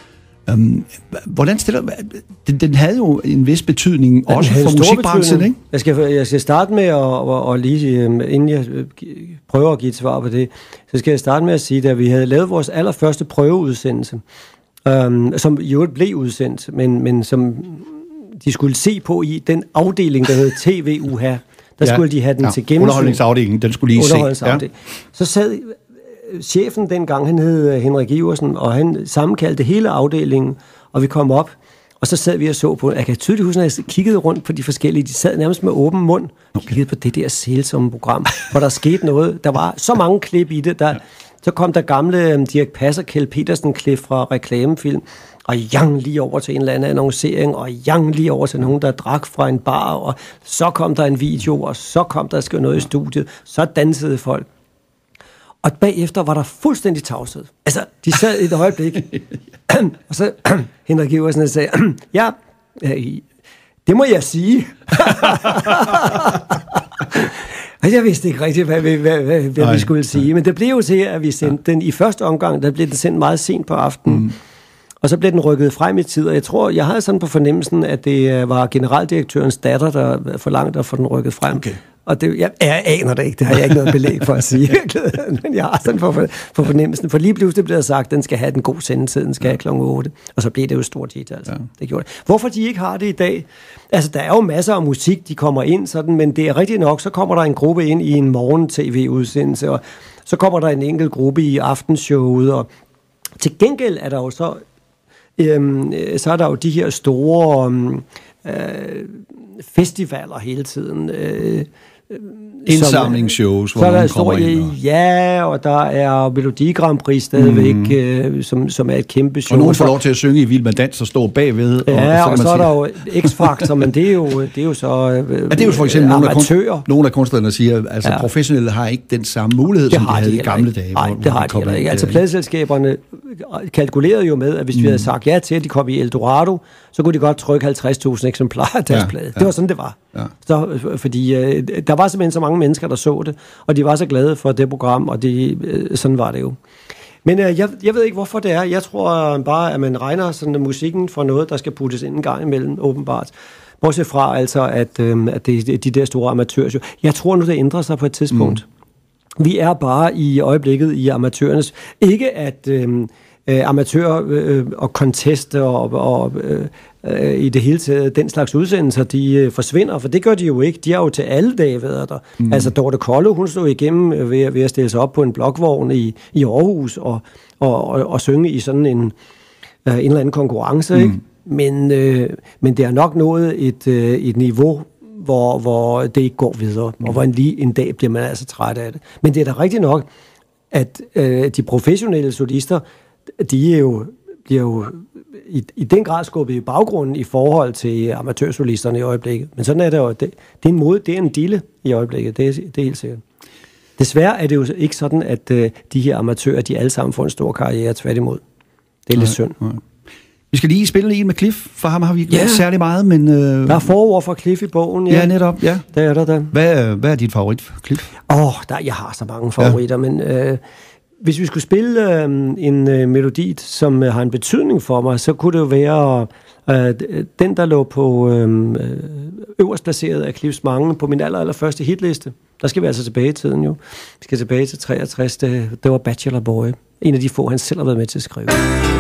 Hvordan stiller den havde jo en vis betydning også for musikbranchen, ikke? Jeg skal starte med at lige, inden jeg prøver at give et svar på det, så skal jeg starte med at sige, at vi havde lavet vores allerførste prøveudsendelse, som jo blev udsendt, men som de skulle se på i den afdeling, der hed TV-UHA. Der skulle de have den til gennemsyn. Underholdningsafdelingen, den skulle lige se. Ja. Så sad chefen dengang, han hed Henrik Iversen, og han sammenkaldte hele afdelingen, og vi kom op, og så sad vi og så på, jeg kan tydeligt huske, når jeg kiggede rundt på de forskellige, de sad nærmest med åben mund, og kiggede på det der sælsomme program, hvor der skete noget. Der var så mange klip i det, så kom der gamle Dirch Passer, Kjeld Petersen-klip fra reklamefilm, og jang lige over til en eller anden annoncering, og jang lige over til nogen, der drak fra en bar, og så kom der en video, og så kom der noget i studiet, så dansede folk. Og bagefter var der fuldstændig tavshed. Altså, de sad et øjeblik, og så Henrik Iversen sagde, ja, det må jeg sige. Og jeg vidste ikke rigtigt, hvad vi skulle sige, men det blev jo til, at vi sendte den i første omgang, der blev den sendt meget sent på aftenen. Og så blev den rykket frem i tid, og jeg tror, jeg havde sådan på fornemmelsen, at det var generaldirektørens datter, der forlangte at få den rykket frem. Okay. Og det, jeg aner det ikke, det har jeg ikke noget belæg for at sige, men jeg har sådan for fornemmelsen. For lige pludselig blev der sagt, at den skal have den gode sendetid, den skal have kl. 8, og så blev det jo stort hit, altså. Ja. Det gjorde det. Hvorfor de ikke har det i dag? Altså, der er jo masser af musik, de kommer ind sådan, men det er rigtigt nok, så kommer der en gruppe ind i en morgen-tv-udsendelse, og så kommer der en enkelt gruppe i aftenshowet, og til gengæld er der jo så er der jo de her store festivaler hele tiden. Indsamlingsshows, hvor nogen kommer ind. Ja, og der er Melodi Grand Prix stadigvæk, som er et kæmpe show. Og nogen får lov til at synge i Vild med Dans og stå bagved. Ja, og så er der jo X-Factor, men det er jo så det er jo for eksempel nogle af kunstnerne, der siger, altså professionelle har ikke den samme mulighed, som de havde i gamle dage. Nej, det har de heller ikke. Altså pladeselskaberne kalkulerede jo med, at hvis vi havde sagt ja til, at de kom i Eldorado, så kunne de godt trykke 50.000 eksemplarer af deres plade. Det var sådan, det var. Ja. Så, fordi der var simpelthen så mange mennesker, der så det, og de var så glade for det program, og sådan var det jo. Men jeg ved ikke, hvorfor det er. Jeg tror bare, at man regner sådan musikken for noget, der skal puttes ind en gang imellem, åbenbart. Bortset fra altså, at det er de der store amatørshow. Jeg tror nu, det ændrer sig på et tidspunkt. Vi er bare i øjeblikket i amatørernes. Ikke at amatører og contest og i det hele taget, den slags udsendelser, de forsvinder, for det gør de jo ikke. De er jo til alle dage været der. Altså Dorte Kollo, hun stod igennem ved at stille sig op på en blokvogn i Aarhus og synge i sådan en eller anden konkurrence, ikke? Men det er nok nået et niveau, hvor det ikke går videre, og hvor en dag bliver man altså træt af det. Men det er da rigtigt nok, at de professionelle solister, de bliver jo i den grad skubbet i baggrunden i forhold til amatørsolisterne i øjeblikket. Men sådan er det jo. Det er en mode, det er en dille i øjeblikket. Det er helt sikkert. Desværre er det jo ikke sådan, at de her amatører, de alle sammen får en stor karriere, tværtimod. Det er lidt synd. Nej. Vi skal lige spille en med Cliff, for ham har vi ikke særlig meget, men... Der er forord for Cliff i bogen, ja. Ja, netop, ja. Der er der. Hvad er dit favorit, Cliff? Jeg har så mange favoritter, men... Hvis vi skulle spille en melodi, som har en betydning for mig, så kunne det jo være den, der lå på øverst placeret af Cliffs mange på min allerførste hitliste. Der skal vi altså tilbage i tiden jo. Vi skal tilbage til 63, det var Bachelor Boy. En af de få, han selv har været med til at skrive.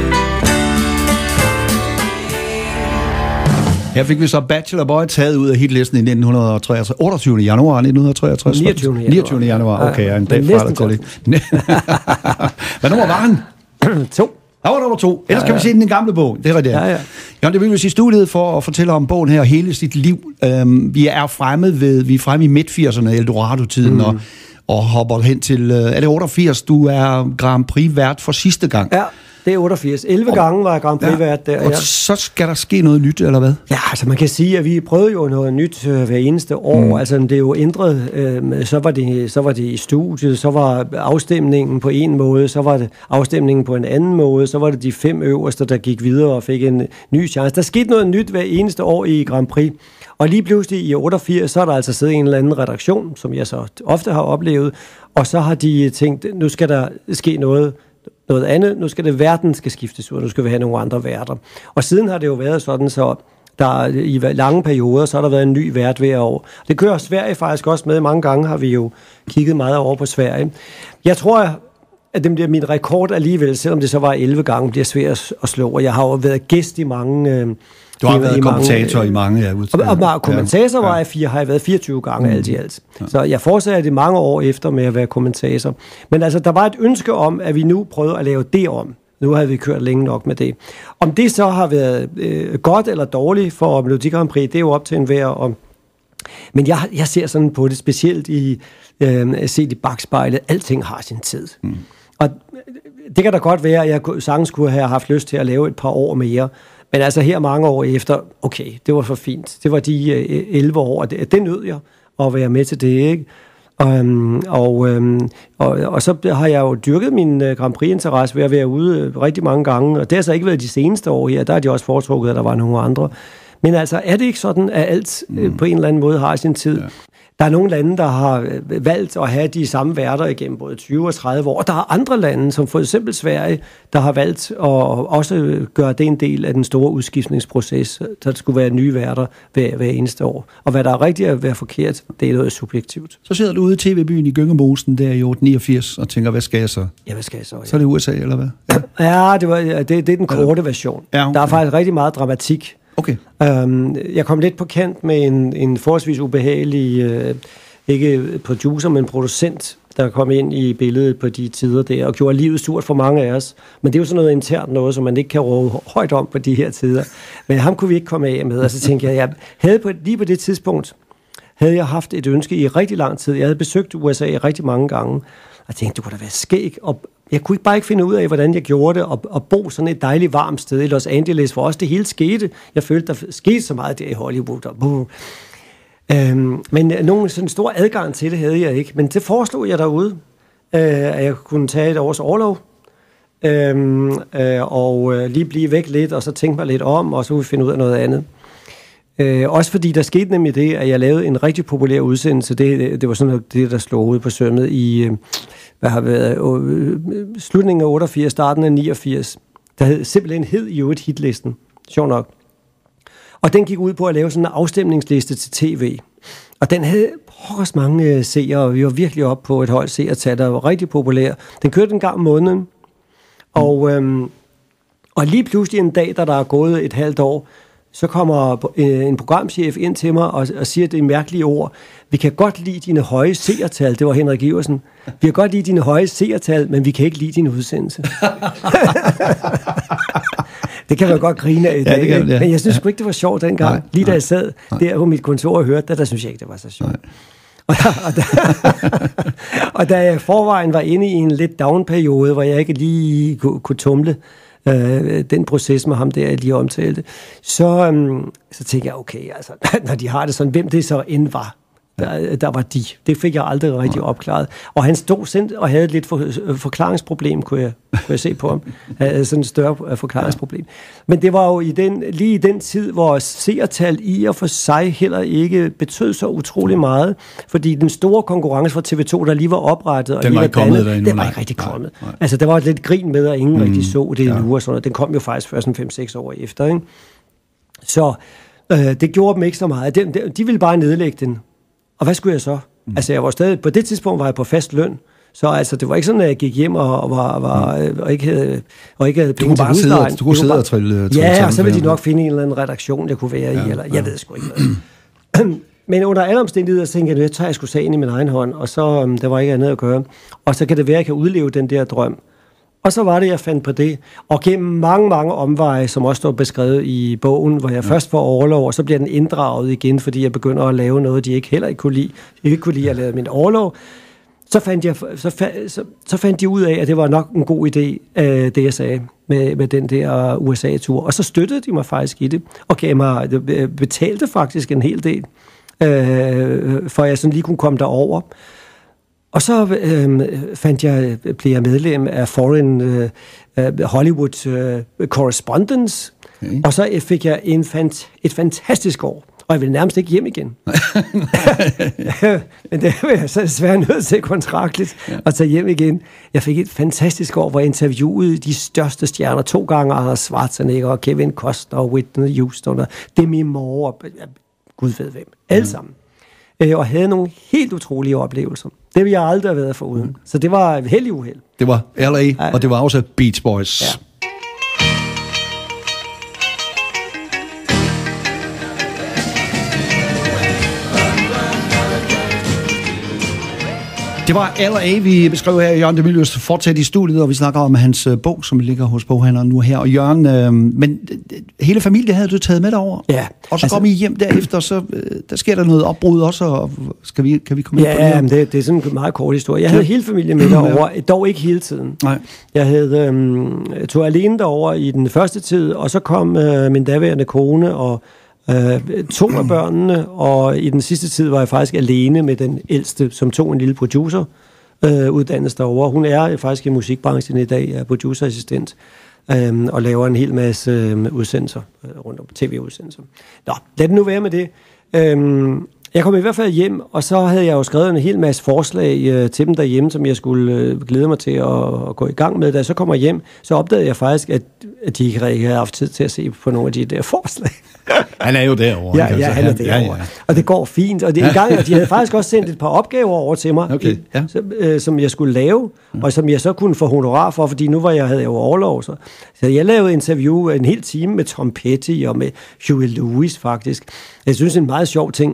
Her fik vi så Bachelor Boy taget ud af hitlisten i 1963. 28. januar 1963. 29. januar. Okay, en dag fra dig til det. Hvad nummer var han? 2. Der var nummer 2. Ellers kan vi se den gamle bog. Det er det. Ja. Jamen, det vil vi sige studiet for at fortælle om bogen her hele sit liv. Vi er fremme i midt-80'erne, Eldorado-tiden, og hopper hen til... Er det 88? Du er Grand Prix-vært for sidste gang. Ja. Det er 88. 11 gange var jeg Grand Prix-vært der. Og så skal der ske noget nyt, eller hvad? Ja, altså man kan sige, at vi prøvede jo noget nyt hver eneste år. Altså det er jo ændret. Så var det i studiet, så var afstemningen på en måde, så var det afstemningen på en anden måde, så var det de 5 øverste, der gik videre og fik en ny chance. Der skete noget nyt hver eneste år i Grand Prix. Og lige pludselig i 88, så er der altså siddet en eller anden redaktion, som jeg så ofte har oplevet, og så har de tænkt, nu skal der ske noget noget andet. Nu skal det verden skal skiftes ud, nu skal vi have nogle andre værter. Og siden har det jo været sådan, så der i lange perioder, så har der været en ny vært hver år. Det kører Sverige faktisk også med. Mange gange har vi jo kigget meget over på Sverige. Jeg tror, at det bliver min rekord alligevel, selvom det så var 11 gange, bliver svært at slå. Og jeg har jo været gæst i mange... Du har været kommentator i mange udsendelser. Og kommentator var jeg har jeg været 24 gange alt i alt. Ja. Så jeg fortsatte det mange år efter med at være kommentator. Men altså, der var et ønske om, at vi nu prøvede at lave det om. Nu havde vi kørt længe nok med det. Om det så har været godt eller dårligt for Melodi Grand Prix, det er jo op til enhver. Men jeg ser sådan på det, specielt set i bagspejlet. Alting har sin tid. Og det kan da godt være, at jeg sagtens skulle have haft lyst til at lave et par år mere. Men altså her mange år efter, okay, det var for fint. Det var de 11 år, og det nød jeg at være med til det, ikke? Og så har jeg jo dyrket min Grand Prix-interesse ved at være ude rigtig mange gange, og det har så ikke været de seneste år her, der har de også foretrukket, at der var nogle andre. Men altså, er det ikke sådan, at alt på en eller anden måde har sin tid? Ja. Der er nogle lande, der har valgt at have de samme værter igennem både 20 og 30 år, og der er andre lande, som for eksempel Sverige, der har valgt at også gøre det en del af den store udskiftningsproces, der skulle være nye værter hver eneste år. Og hvad der er rigtigt og hvad er forkert, det er noget subjektivt. Så sidder du ude i TV-byen i Gyngemosen der i 89 og tænker, hvad skal jeg så? Ja, hvad skal jeg så? Ja. Så er det USA, eller hvad? Ja, det er den korte version. Ja, okay. Der er faktisk rigtig meget dramatik. Okay. Jeg kom lidt på kant med en forholdsvis ubehagelig, ikke producer, men producent, der kom ind i billedet på de tider der, og gjorde livet surt for mange af os. Men det er jo sådan noget internt noget, som man ikke kan råbe højt om på de her tider. Men ham kunne vi ikke komme af med, og så tænkte jeg lige på det tidspunkt, havde jeg haft et ønske i rigtig lang tid. Jeg havde besøgt USA rigtig mange gange, og jeg tænkte, det kunne da være skæg, og jeg kunne bare ikke finde ud af, hvordan jeg gjorde det, og bo sådan et dejligt varmt sted i Los Angeles, hvor også det hele skete. Jeg følte, der skete så meget der i Hollywood. Men nogen sådan stor adgang til det havde jeg ikke. Men det foreslog jeg derude, at jeg kunne tage et års orlov, og lige blive væk lidt, og så tænke mig lidt om, og så kunne vi finde ud af noget andet. Også fordi der skete nemlig det, at jeg lavede en rigtig populær udsendelse. Det var sådan det, der slog ud på sømmet i... hvad har været slutningen af 88, starten af 89, der simpelthen hed i øvrigt hitlisten, sjov nok. Og den gik ud på at lave sådan en afstemningsliste til tv. Og den havde pokkers mange seere, og vi var virkelig oppe på et højt seertal, der var rigtig populær. Den kørte en gang om måneden, og lige pludselig en dag, der er gået et halvt år, så kommer en programchef ind til mig og siger det mærkelige ord: vi kan godt lide dine høje seertal. Det var Henrik Iversen. Vi kan godt lide dine høje seertal, men vi kan ikke lide din udsendelse. Det kan man godt grine af i dag, ja, men jeg synes sgu ikke, det var sjovt dengang. Lige da jeg sad der på mit kontor og hørte det, der synes jeg ikke, det var så sjovt. Og da jeg forvejen var inde i en lidt down-periode, hvor jeg ikke lige kunne tumle den proces med ham der, jeg lige omtalte, så tænkte jeg, okay, altså, når de har det sådan, hvem det så end var, der var de. Det fik jeg aldrig rigtig opklaret. Og han stod sendt og havde et lidt forklaringsproblem, kunne jeg se på ham. Han havde sådan et større forklaringsproblem. Men det var jo lige i den tid, hvor seertal i og for sig heller ikke betød så utrolig meget, fordi den store konkurrence fra TV2, der lige var oprettet, og den var ikke kommet der endnu. Den var ikke rigtig kommet. Nej. Altså, der var et lidt grin med, at ingen rigtig så det endnu, og sådan noget. Den kom jo faktisk først 5-6 år efter, ikke? Så det gjorde dem ikke så meget. De ville bare nedlægge den. Og hvad skulle jeg så? Altså, jeg var stadig, på det tidspunkt var jeg på fast løn, så altså, det var ikke sådan, at jeg gik hjem og ikke havde penge til huslejen. Du kunne sidde og trille. Ja, og så ville de nok finde en eller anden redaktion, jeg kunne være i, eller jeg ved sgu ikke noget. Men under alle omstændigheder, så tænkte jeg tager sgu sagen i min egen hånd, og så der var ikke andet at gøre. Og så kan det være, at jeg kan udleve den der drøm. Og så var det, jeg fandt på det. Og gennem mange, mange omveje, som også står beskrevet i bogen, hvor jeg først får orlov, og så bliver den inddraget igen, fordi jeg begynder at lave noget, de heller ikke kunne lide. Jeg ikke kunne lide at lave min orlov. Så fandt de ud af, at det var nok en god idé, det jeg sagde med den der USA-tur. Og så støttede de mig faktisk i det, og betalte faktisk en hel del, for jeg sådan lige kunne komme derover. Og så blev jeg medlem af Foreign Hollywood Correspondence, og så fik jeg et fantastisk år. Og jeg ville nærmest ikke hjem igen. Men det var jeg så desværre nødt til kontraktligt at tage hjem igen. Jeg fik et fantastisk år, hvor jeg interviewede de største stjerner 2 gange, Arnold Schwarzenegger og Kevin Costner og Whitney Houston og Demi Moore og Gud ved hvem. Alle sammen. Og havde nogle helt utrolige oplevelser. Det ville jeg aldrig have været foruden. Så det var et heldig uheld. Det var L.A., og det var også Beach Boys. Ja. Det var L.A., vi beskrev her. Jørgen de Mylius fortsat i studiet, og vi snakker om hans bog, som ligger hos boghandleren nu her. Og Jørgen, men hele familien havde du taget med derover? Ja. Og så kom I hjem derefter, så der sker der noget opbrud også, og kan vi komme ind på det? Ja, det er sådan en meget kort historie. Jeg havde hele familien med derover, dog ikke hele tiden. Nej. Jeg tog alene derover i den første tid, og så kom min daværende kone og 2 af børnene, og i den sidste tid var jeg faktisk alene med den ældste, som tog en lille producer uddannelse derovre. Hun er faktisk i musikbranchen i dag, er producerassistent, og laver en hel masse udsendelser rundt om tv-udsendelser. Nå, lad det nu være med det. Jeg kom i hvert fald hjem, og så havde jeg jo skrevet en hel masse forslag til dem derhjemme, som jeg skulle glæde mig til at gå i gang med. Da jeg så kommer hjem, så opdagede jeg faktisk, at de ikke rigtig havde haft tid til at se på nogle af de der forslag. Han er jo derovre. Ja, han er derovre. Ja. Og det går fint. Og det en gang, de havde faktisk også sendt et par opgaver over til mig, okay, ja. Som jeg skulle lave, og som jeg så kunne få honorar for, fordi nu havde jeg jo overlov. Så jeg lavede interview en hel time med Tom Petty og med Huey Lewis faktisk. Jeg synes, det er en meget sjov ting.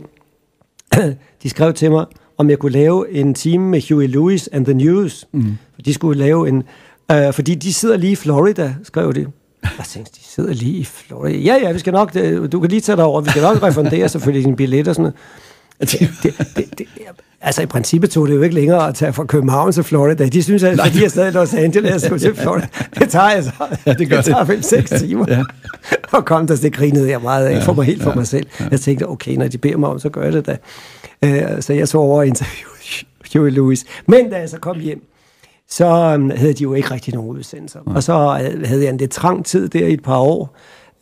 De skrev til mig, om jeg kunne lave en time med Huey Lewis and the News. De skulle lave en... fordi de sidder lige i Florida, skrev de. Jeg tænkte, de sidder lige i Florida. Ja, vi skal nok... Du kan lige tage dig over. Vi skal nok refundere selvfølgelig dine billetter og sådan noget. Altså i princippet tog det jo ikke længere at tage fra København til Florida. De synes altså, at de er stadig i Los Angeles og til Florida. Det tager jeg så. Ja, det tager 5-6 timer. Ja. Og kom der, det grinede jeg meget af for mig helt for mig selv. Jeg tænkte, okay, når de beder mig om, så gør jeg det da. Så jeg så over interviewet Huey Lewis. Men da jeg så kom hjem, så havde de jo ikke rigtig nogen udsendelser. Og så havde jeg en lidt trang tid der i et par år,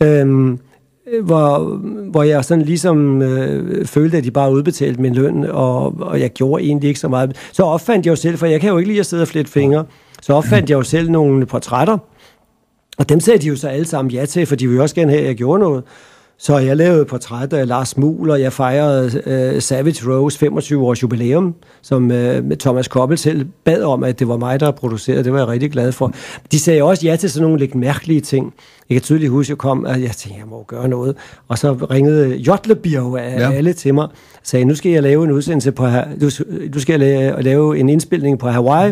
hvor jeg sådan ligesom følte, at de bare udbetalte min løn, og jeg gjorde egentlig ikke så meget. Så opfandt jeg jo selv, for jeg kan jo ikke lide at sidde og flette fingre, så opfandt jeg jo selv nogle portrætter, og dem sagde de jo så alle sammen ja til, for de ville jo også gerne have, at jeg gjorde noget. Så jeg lavede portrætter af Lars Muhl, og jeg fejrede Savage Rose 25 års jubilæum, som med Thomas Koppel selv bad om, at det var mig, der producerede. Det var jeg rigtig glad for. De sagde også ja til sådan nogle lidt mærkelige ting. Jeg kan tydeligt huske, at jeg kom, og jeg tænkte, jeg må gøre noget. Og så ringede Jotlebjerg af alle til mig, og sagde, nu skal jeg lave en udsendelse på du skal lave en indspilning på Hawaii.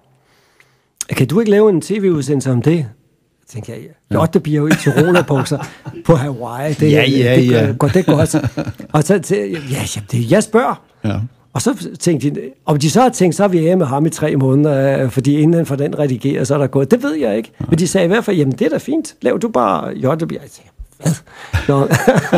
Kan du ikke lave en tv-udsendelse om det? Tænker jeg, Jotlebjerg i Tirolerbukser på Hawaii. Det godt. Og så jeg spørger. Ja. Og så tænkte de, om de så har tænkt, så er vi af med ham i 3 måneder, fordi inden han får den redigeret, så er der gået. Det ved jeg ikke. Ja. Men de sagde i hvert fald, jamen det er da fint. Lav du bare Jotlebjerg. Jeg tænkte, hvad?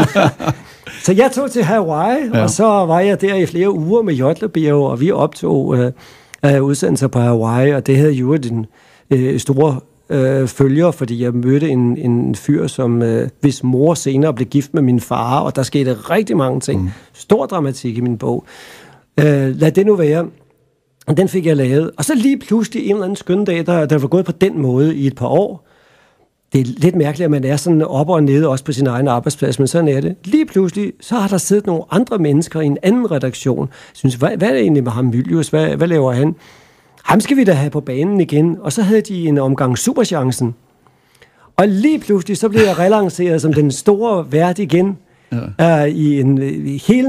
Så jeg tog til Hawaii, og så var jeg der i flere uger med Jotlebjerg, og vi optog udsendelser på Hawaii, og det havde jo den store følger, fordi jeg mødte en fyr, som hvis mor senere blev gift med min far, og der skete rigtig mange ting. Stor dramatik i min bog. Lad det nu være. Den fik jeg lavet. Og så lige pludselig en eller anden skøn dag, der var gået på den måde i et par år. Det er lidt mærkeligt, at man er sådan op og nede, også på sin egen arbejdsplads, men sådan er det. Lige pludselig, så har der siddet nogle andre mennesker i en anden redaktion. Synes, hvad er det egentlig med ham Mylius? Hvad laver han? Ham skal vi da have på banen igen. Og så havde de en omgang Superchancen. Og lige pludselig, så blev jeg relanceret som den store vært igen. Ja. I hele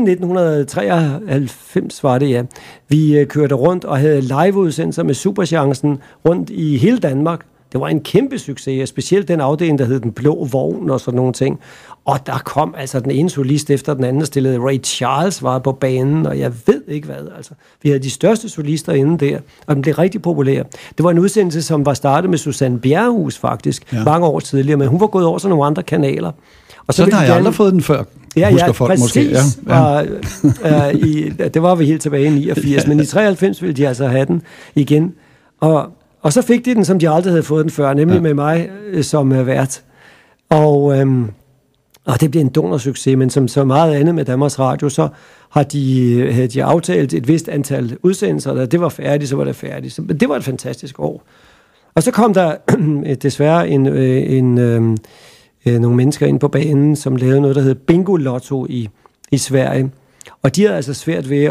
1993 var det, ja. Vi kørte rundt og havde liveudsendelser med Superchancen rundt i hele Danmark. Det var en kæmpe succes, specielt den afdeling, der hed Den Blå Vogn og sådan nogle ting. Og der kom altså den ene solist efter den anden, der stillede. Ray Charles var på banen, og jeg ved ikke hvad. Altså. Vi havde de største solister inde der, og den blev rigtig populær. Det var en udsendelse, som var startet med Susanne Bjerrehus faktisk, mange år tidligere, men hun var gået over til nogle andre kanaler. Og så har jeg aldrig fået den før. Ja, folk præcis. Måske. Det var vi helt tilbage i 89, men i 93 ville de altså have den igen. Og så fik de den, som de aldrig havde fået den før, nemlig med mig som vært. Og Og det bliver en dundersucces, men som så meget andet med Danmarks Radio, så havde de aftalt et vist antal udsendelser, og da det var færdigt, så var det færdigt. Så det var et fantastisk år. Og så kom der desværre nogle mennesker ind på banen, som lavede noget, der hed Bingo Lotto i Sverige. Og de havde altså svært ved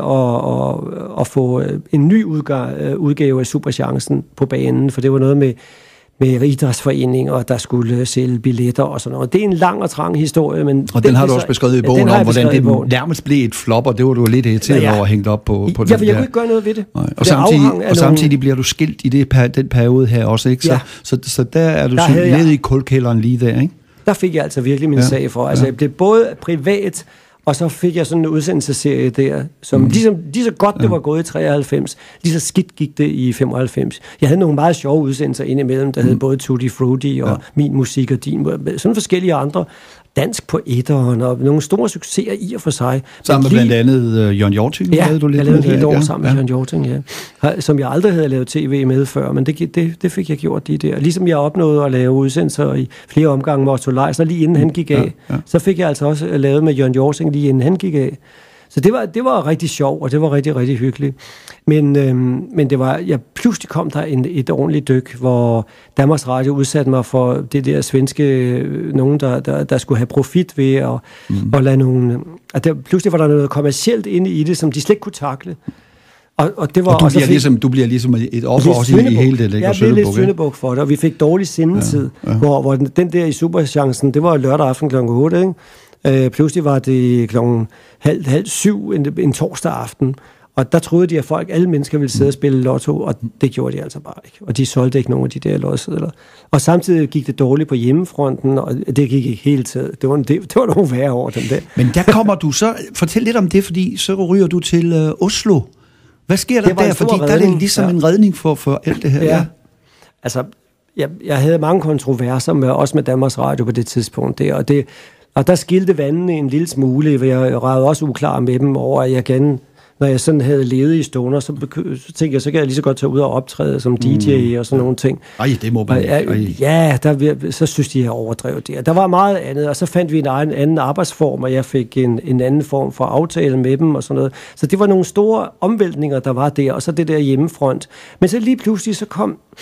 at få en ny udgave af Superchancen på banen, for det var noget med idrætsforeninger, der skulle sælge billetter og sådan noget. Det er en lang og trang historie, men... Og den har du også beskrevet i bogen om, hvordan det nærmest blev et flop, og det var du lidt irriteret over hængt op på den der. Jeg kunne ikke gøre noget ved det. Og samtidig bliver du skilt i den periode her også, ikke? Ja. Så der er du nede i kulkælderen lige der, ikke? Der fik jeg altså virkelig min sag for. Altså, jeg blev både privat, og så fik jeg sådan en udsendelseserie der, som lige så godt det var gået i 93, lige så skidt gik det i 95. Jeg havde nogle meget sjove udsendelser indimellem, der hed både Tutti Frutti og Min Musik og Din, sådan forskellige andre. Dansk på etteren, og nogle store succeser i og for sig. Sammen med blandt andet Jørgen Hjorting? Ja, jeg lavede et helt år sammen med Jørgen Hjorting, som jeg aldrig havde lavet tv med før, men det fik jeg gjort de der. Ligesom jeg opnåede at lave udsendelser i flere omgange med Otto Leisner, lige inden han gik af, så fik jeg altså også lavet med Jørgen Hjorting lige inden han gik af. Så det var rigtig sjovt, og det var rigtig, rigtig hyggeligt. Men det var, pludselig kom der et ordentligt dyk, hvor Danmarks Radio udsatte mig for det der svenske, nogen, der skulle have profit ved at lade nogle... Pludselig var der noget kommercielt inde i det, som de slet ikke kunne takle. Og det var, du bliver ligesom et offer også i hele det, ikke? Jeg blev lidt syndebuk for det, og vi fik dårlig sendetid, hvor den der i Superchancen, det var lørdag aften kl. 8, ikke? Pludselig var det klokken halv syv en torsdag aften, og der troede de, at alle mennesker ville sidde og spille lotto, og det gjorde de altså bare ikke. Og de solgte ikke nogen af de der lodsedler. Og samtidig gik det dårligt på hjemmefronten, og det gik ikke hele tiden. Det var nogle værre over dem der. Men der kommer du så, fortæl lidt om det, fordi så ryger du til Oslo. Hvad sker der der? Fordi der er det ligesom en redning for alt det her. Ja. Altså, jeg havde mange kontroverser også med Danmarks Radio på det tidspunkt der, og der skilte vandene en lille smule, hvor jeg rejede også uklar med dem over, at jeg gerne, når jeg sådan havde levet i Stoner, så tænkte jeg, så kan jeg lige så godt tage ud og optræde som DJ og sådan nogle ting. Ej, det må man ikke. Ja, så synes de, jeg overdrev det. Der var meget andet, og så fandt vi en anden arbejdsform, og jeg fik en anden form for aftale med dem og sådan noget. Så det var nogle store omvæltninger, der var der, og så det der hjemmefront. Men så lige pludselig, så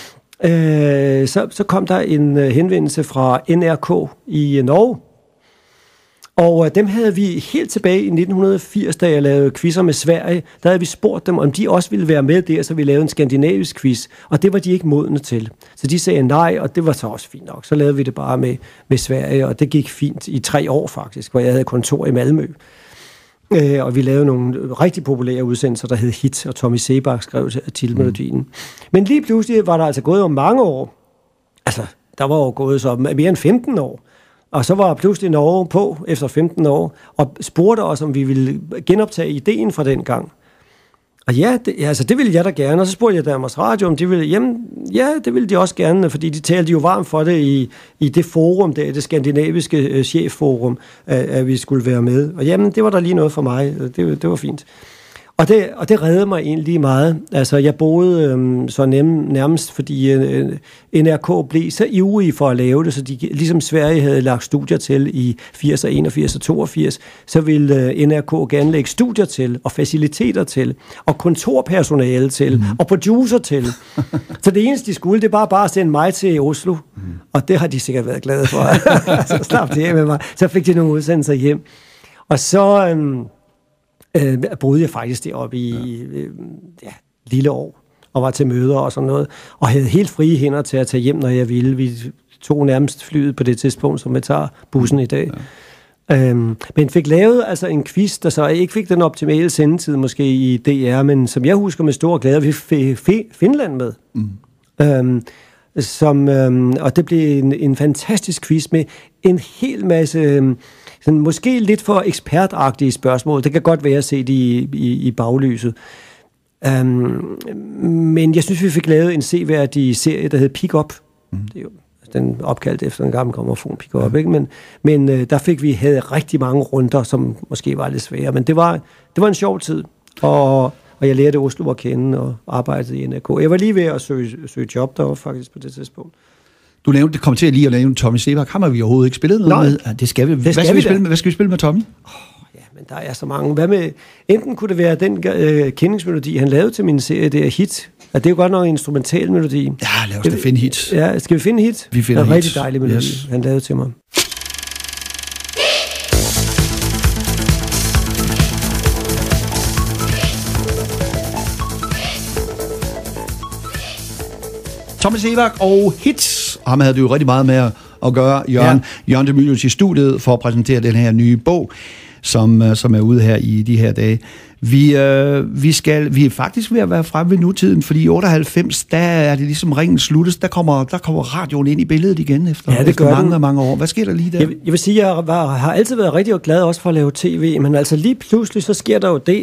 kom der en henvendelse fra NRK i Norge. Og dem havde vi helt tilbage i 1980, da jeg lavede quizzer med Sverige, der havde vi spurgt dem, om de også ville være med der, så vi lavede en skandinavisk quiz, og det var de ikke modne til. Så de sagde nej, og det var så også fint nok. Så lavede vi det bare med Sverige, og det gik fint i 3 år faktisk, hvor jeg havde kontor i Malmø. Og vi lavede nogle rigtig populære udsendelser, der hed Hit, og Tommy Sebak skrev titelmelodien. Men lige pludselig var der altså gået om mange år, altså der var jo gået så mere end 15 år, og så var pludselig Norge på efter 15 år, og spurgte os, om vi ville genoptage ideen fra den gang. Og det ville jeg da gerne, og så spurgte jeg Danmarks Radio, om de ville, det ville de også gerne, fordi de talte jo varmt for det i det forum, det skandinaviske chefforum, at vi skulle være med. Og det var der lige noget for mig, det var fint. Og det reddede mig egentlig meget. Altså, jeg boede så nærmest, fordi NRK blev så ivrige for at lave det, så de, ligesom Sverige havde lagt studier til i 80, 81 og 82, så ville NRK gerne lægge studier til, og faciliteter til, og kontorpersonale til, og producer til. Så det eneste, de skulle, det var bare at sende mig til Oslo. Og det har de sikkert været glade for. Så slap det af med mig. Så fik de nogle udsendelser hjem. Og så... boede jeg faktisk deroppe i lille år, og var til møder og sådan noget, og havde helt frie hænder til at tage hjem, når jeg ville. Vi tog nærmest flyet på det tidspunkt, som jeg tager bussen i dag. Men fik lavet altså en quiz, der så ikke fik den optimale sendetid måske i DR, men som jeg husker med stor glæde, vi fik Finland med. Og det blev en fantastisk quiz med en hel masse... sådan, måske lidt for ekspertagtige spørgsmål. Det kan godt være at se det i baglyset. Men jeg synes, vi fik lavet en seværdig serie, der hed Pick Up. Det er jo den opkaldt efter en gammel grammofon, Pick Up, ikke? Men der havde rigtig mange runder, som måske var lidt svære. Men det var en sjov tid, og jeg lærte Oslo at kende og arbejdede i NRK. Jeg var lige ved at søge job der faktisk på det tidspunkt. Du nævnte, det kom til at lige at nævne Tommy Sebak. Ham har vi overhovedet ikke spillet noget med. Ja, det skal vi. Hvad skal vi spille med Tommy? Ja, men der er så mange. Hvad med, enten kunne det være den kendingsmelodi, han lavede til min serie, det er Hit. Det er jo godt nok en instrumental melodi. Ja, lad os da finde Hit. Ja, skal vi finde Hit? Vi finder Hit. En rigtig dejlig melodi, han lavede til mig. Tommy Sebak og Hits. Ham havde du jo rigtig meget med at gøre, Jørgen. Ja. Jørgen de Mylius i studiet for at præsentere den her nye bog, som er ude her i de her dage. Vi er faktisk ved at være fremme ved nutiden, fordi i 98, der er det ligesom ringen sluttes, der kommer radioen ind i billedet igen efter mange år. Hvad sker der lige der? Jeg vil sige, at jeg har altid været rigtig glad også for at lave tv, men altså lige pludselig så sker der jo det,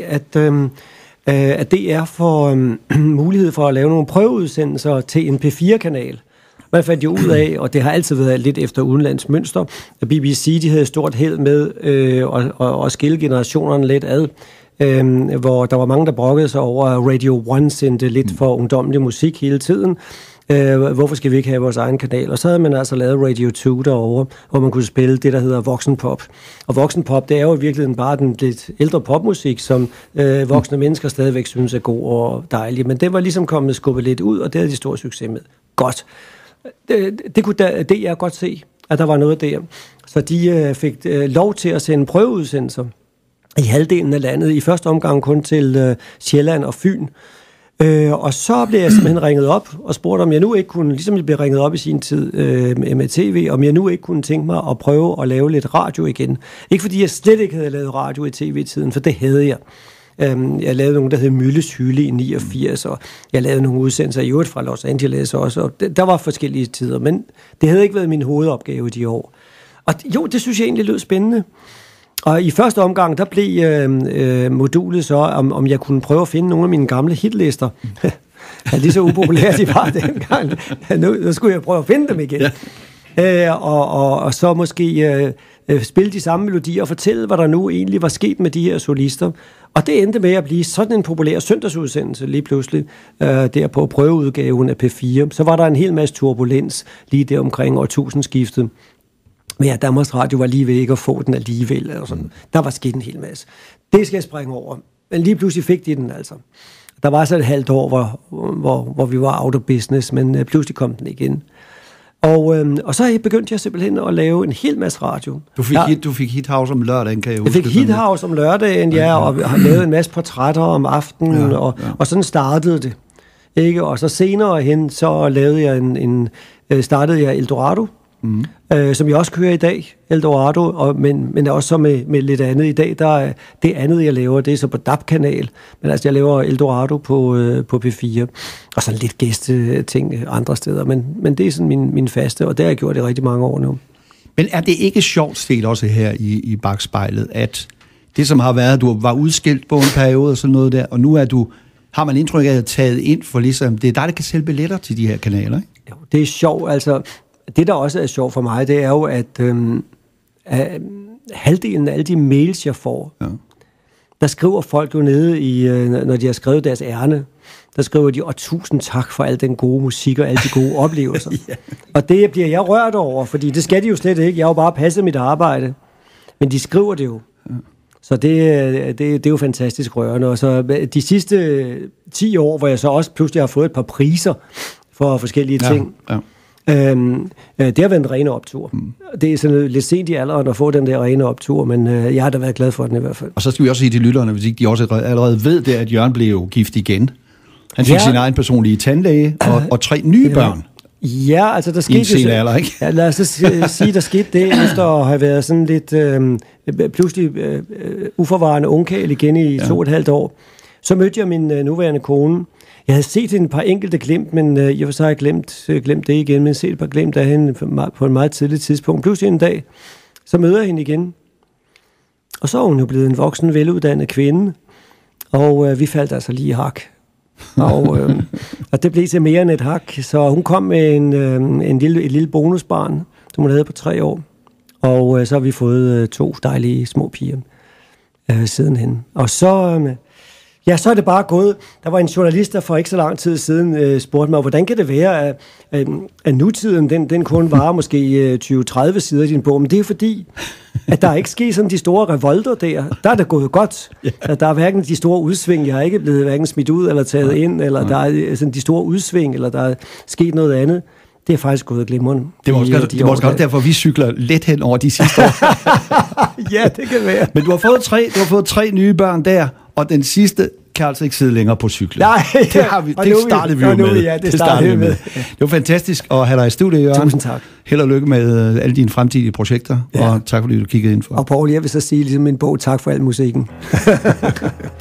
at DR får mulighed for at lave nogle prøveudsendelser til en P4-kanal. Hvad fandt jeg ud af, og det har altid været lidt efter udenlands mønster, at BBC de havde stort held med at skille generationerne lidt ad, hvor der var mange, der brokkede sig over, at Radio 1 sendte lidt for ungdommelig musik hele tiden. Hvorfor skal vi ikke have vores egen kanal? Og så havde man altså lavet Radio 2 derovre, hvor man kunne spille det, der hedder voksenpop. Og voksenpop, det er jo i virkeligheden bare den lidt ældre popmusik, som voksne mennesker stadigvæk synes er god og dejlig. Men det var ligesom kommet skubbet lidt ud, og det havde de stor succes med. Godt. Det kunne DR godt se, at der var noget der. Så de fik lov til at sende prøveudsendelser i halvdelen af landet. I første omgang kun til Sjælland og Fyn. Og så blev jeg simpelthen ringet op og spurgte, om jeg nu ikke kunne, ligesom jeg blev ringet op i sin tid med tv, om jeg nu ikke kunne tænke mig at prøve at lave lidt radio igen. Ikke fordi jeg slet ikke havde lavet radio i tv-tiden, for det havde jeg. Jeg lavede nogle, der hed Mylles Hylde i 89, og jeg lavede nogle udsendelser i øvrigt fra Los Angeles også, og der var forskellige tider, men det havde ikke været min hovedopgave i de år. Og jo, det synes jeg egentlig lød spændende. Og i første omgang, der blev modulet så, om jeg kunne prøve at finde nogle af mine gamle hitlister. Lige så upopulære de var dengang. Nu skulle jeg prøve at finde dem igen. Ja. Og så måske spille de samme melodier og fortælle, hvad der nu egentlig var sket med de her solister. Og det endte med at blive sådan en populær søndagsudsendelse lige pludselig, der på prøveudgaven af P4. Så var der en hel masse turbulens lige der omkring årtusindskiftet. Men ja, Danmarks Radio var lige ved ikke at få den alligevel. Eller sådan. Der var sket en hel masse. Det skal jeg springe over. Men lige pludselig fik de den altså. Der var så et halvt år, hvor vi var out of business, men pludselig kom den igen. Og så begyndte jeg simpelthen at lave en hel masse radio. Du fik Hit House om lørdagen, kan jeg huske. Jeg fik Hit House om lørdagen, ja, og har lavet en masse portrætter om aftenen, og sådan startede det. Ikke? Og så senere hen, så lavede jeg startede jeg Eldorado, som jeg også kører i dag, Eldorado, men også så med lidt andet i dag. Det andet, jeg laver, det er så på DAB-kanal, men altså, jeg laver Eldorado på P4, og så lidt gæsteting andre steder, men det er sådan min faste, og det har jeg gjort i rigtig mange år nu. Men er det ikke sjovt set også her i bagspejlet, at det, som har været, du var udskilt på en periode og sådan noget der, og nu har man indtryk af at taget ind for ligesom, det er dig, der kan sælge billetter til de her kanaler, ikke? Jo, det er sjovt, altså. Det, der også er sjovt for mig, det er jo, at halvdelen af alle de mails, jeg får, der skriver folk jo nede, når de har skrevet deres ærne, der skriver de, tusind tak for al den gode musik og alle de gode oplevelser. Ja. Og det bliver jeg rørt over, fordi det skal de jo slet ikke. Jeg har jo bare passet mit arbejde. Men de skriver det jo. Ja. Så det er jo fantastisk rørende. Og så de sidste 10 år, hvor jeg så også pludselig har fået et par priser for forskellige ting, det har været en rene optur. Det er sådan lidt sent i alderen at få den der rene optur, men jeg har da været glad for den i hvert fald. Og så skal vi også sige til lytterne, hvis ikke de også allerede ved det, at Jørgen blev gift igen. Han fik sin egen personlige tandlæge og 3 nye børn. Ja, altså der skete i en alder, ikke? Ja, lad os sige, der skete det efter at have været sådan lidt pludselig uforvarende ungkæl igen i 2,5 år. Så mødte jeg min nuværende kone. Jeg havde set hende et par enkelte glimt, men jeg har glemt det igen, men set et par glimt af hende på en meget tidlig tidspunkt. Pludselig en dag, så møder jeg hende igen. Og så er hun jo blevet en voksen, veluddannet kvinde, og vi faldt altså lige i hak. Og det blev til mere end et hak, så hun kom med et lille bonusbarn, som hun havde på 3 år. Og så har vi fået 2 dejlige små piger sidenhen. Og så... Ja, så er det bare gået. Der var en journalist, der for ikke så lang tid siden spurgte mig, hvordan kan det være, at nutiden, den kun varer måske 20-30 sider i din bog, men det er fordi, at der ikke sker sådan de store revolter der. Der er det gået godt. Ja. Der er hverken de store udsving, jeg har ikke blevet hverken smidt ud eller taget ind, eller der er sådan de store udsving, eller der er sket noget andet. Det er faktisk gået glimrende. Det var også derfor, vi cykler let hen over de sidste år. Ja, det kan være. Men du har fået tre nye børn der, og den sidste kan altså ikke sidde længere på cyklen. Nej, det startede vi jo med. Ja, det startede vi med. Det var fantastisk at have dig i studiet, Jørgen. Tusind tak. Held og lykke med alle dine fremtidige projekter, og tak fordi du kiggede ind for. Og Poul, jeg vil så sige ligesom min bog, tak for al musikken.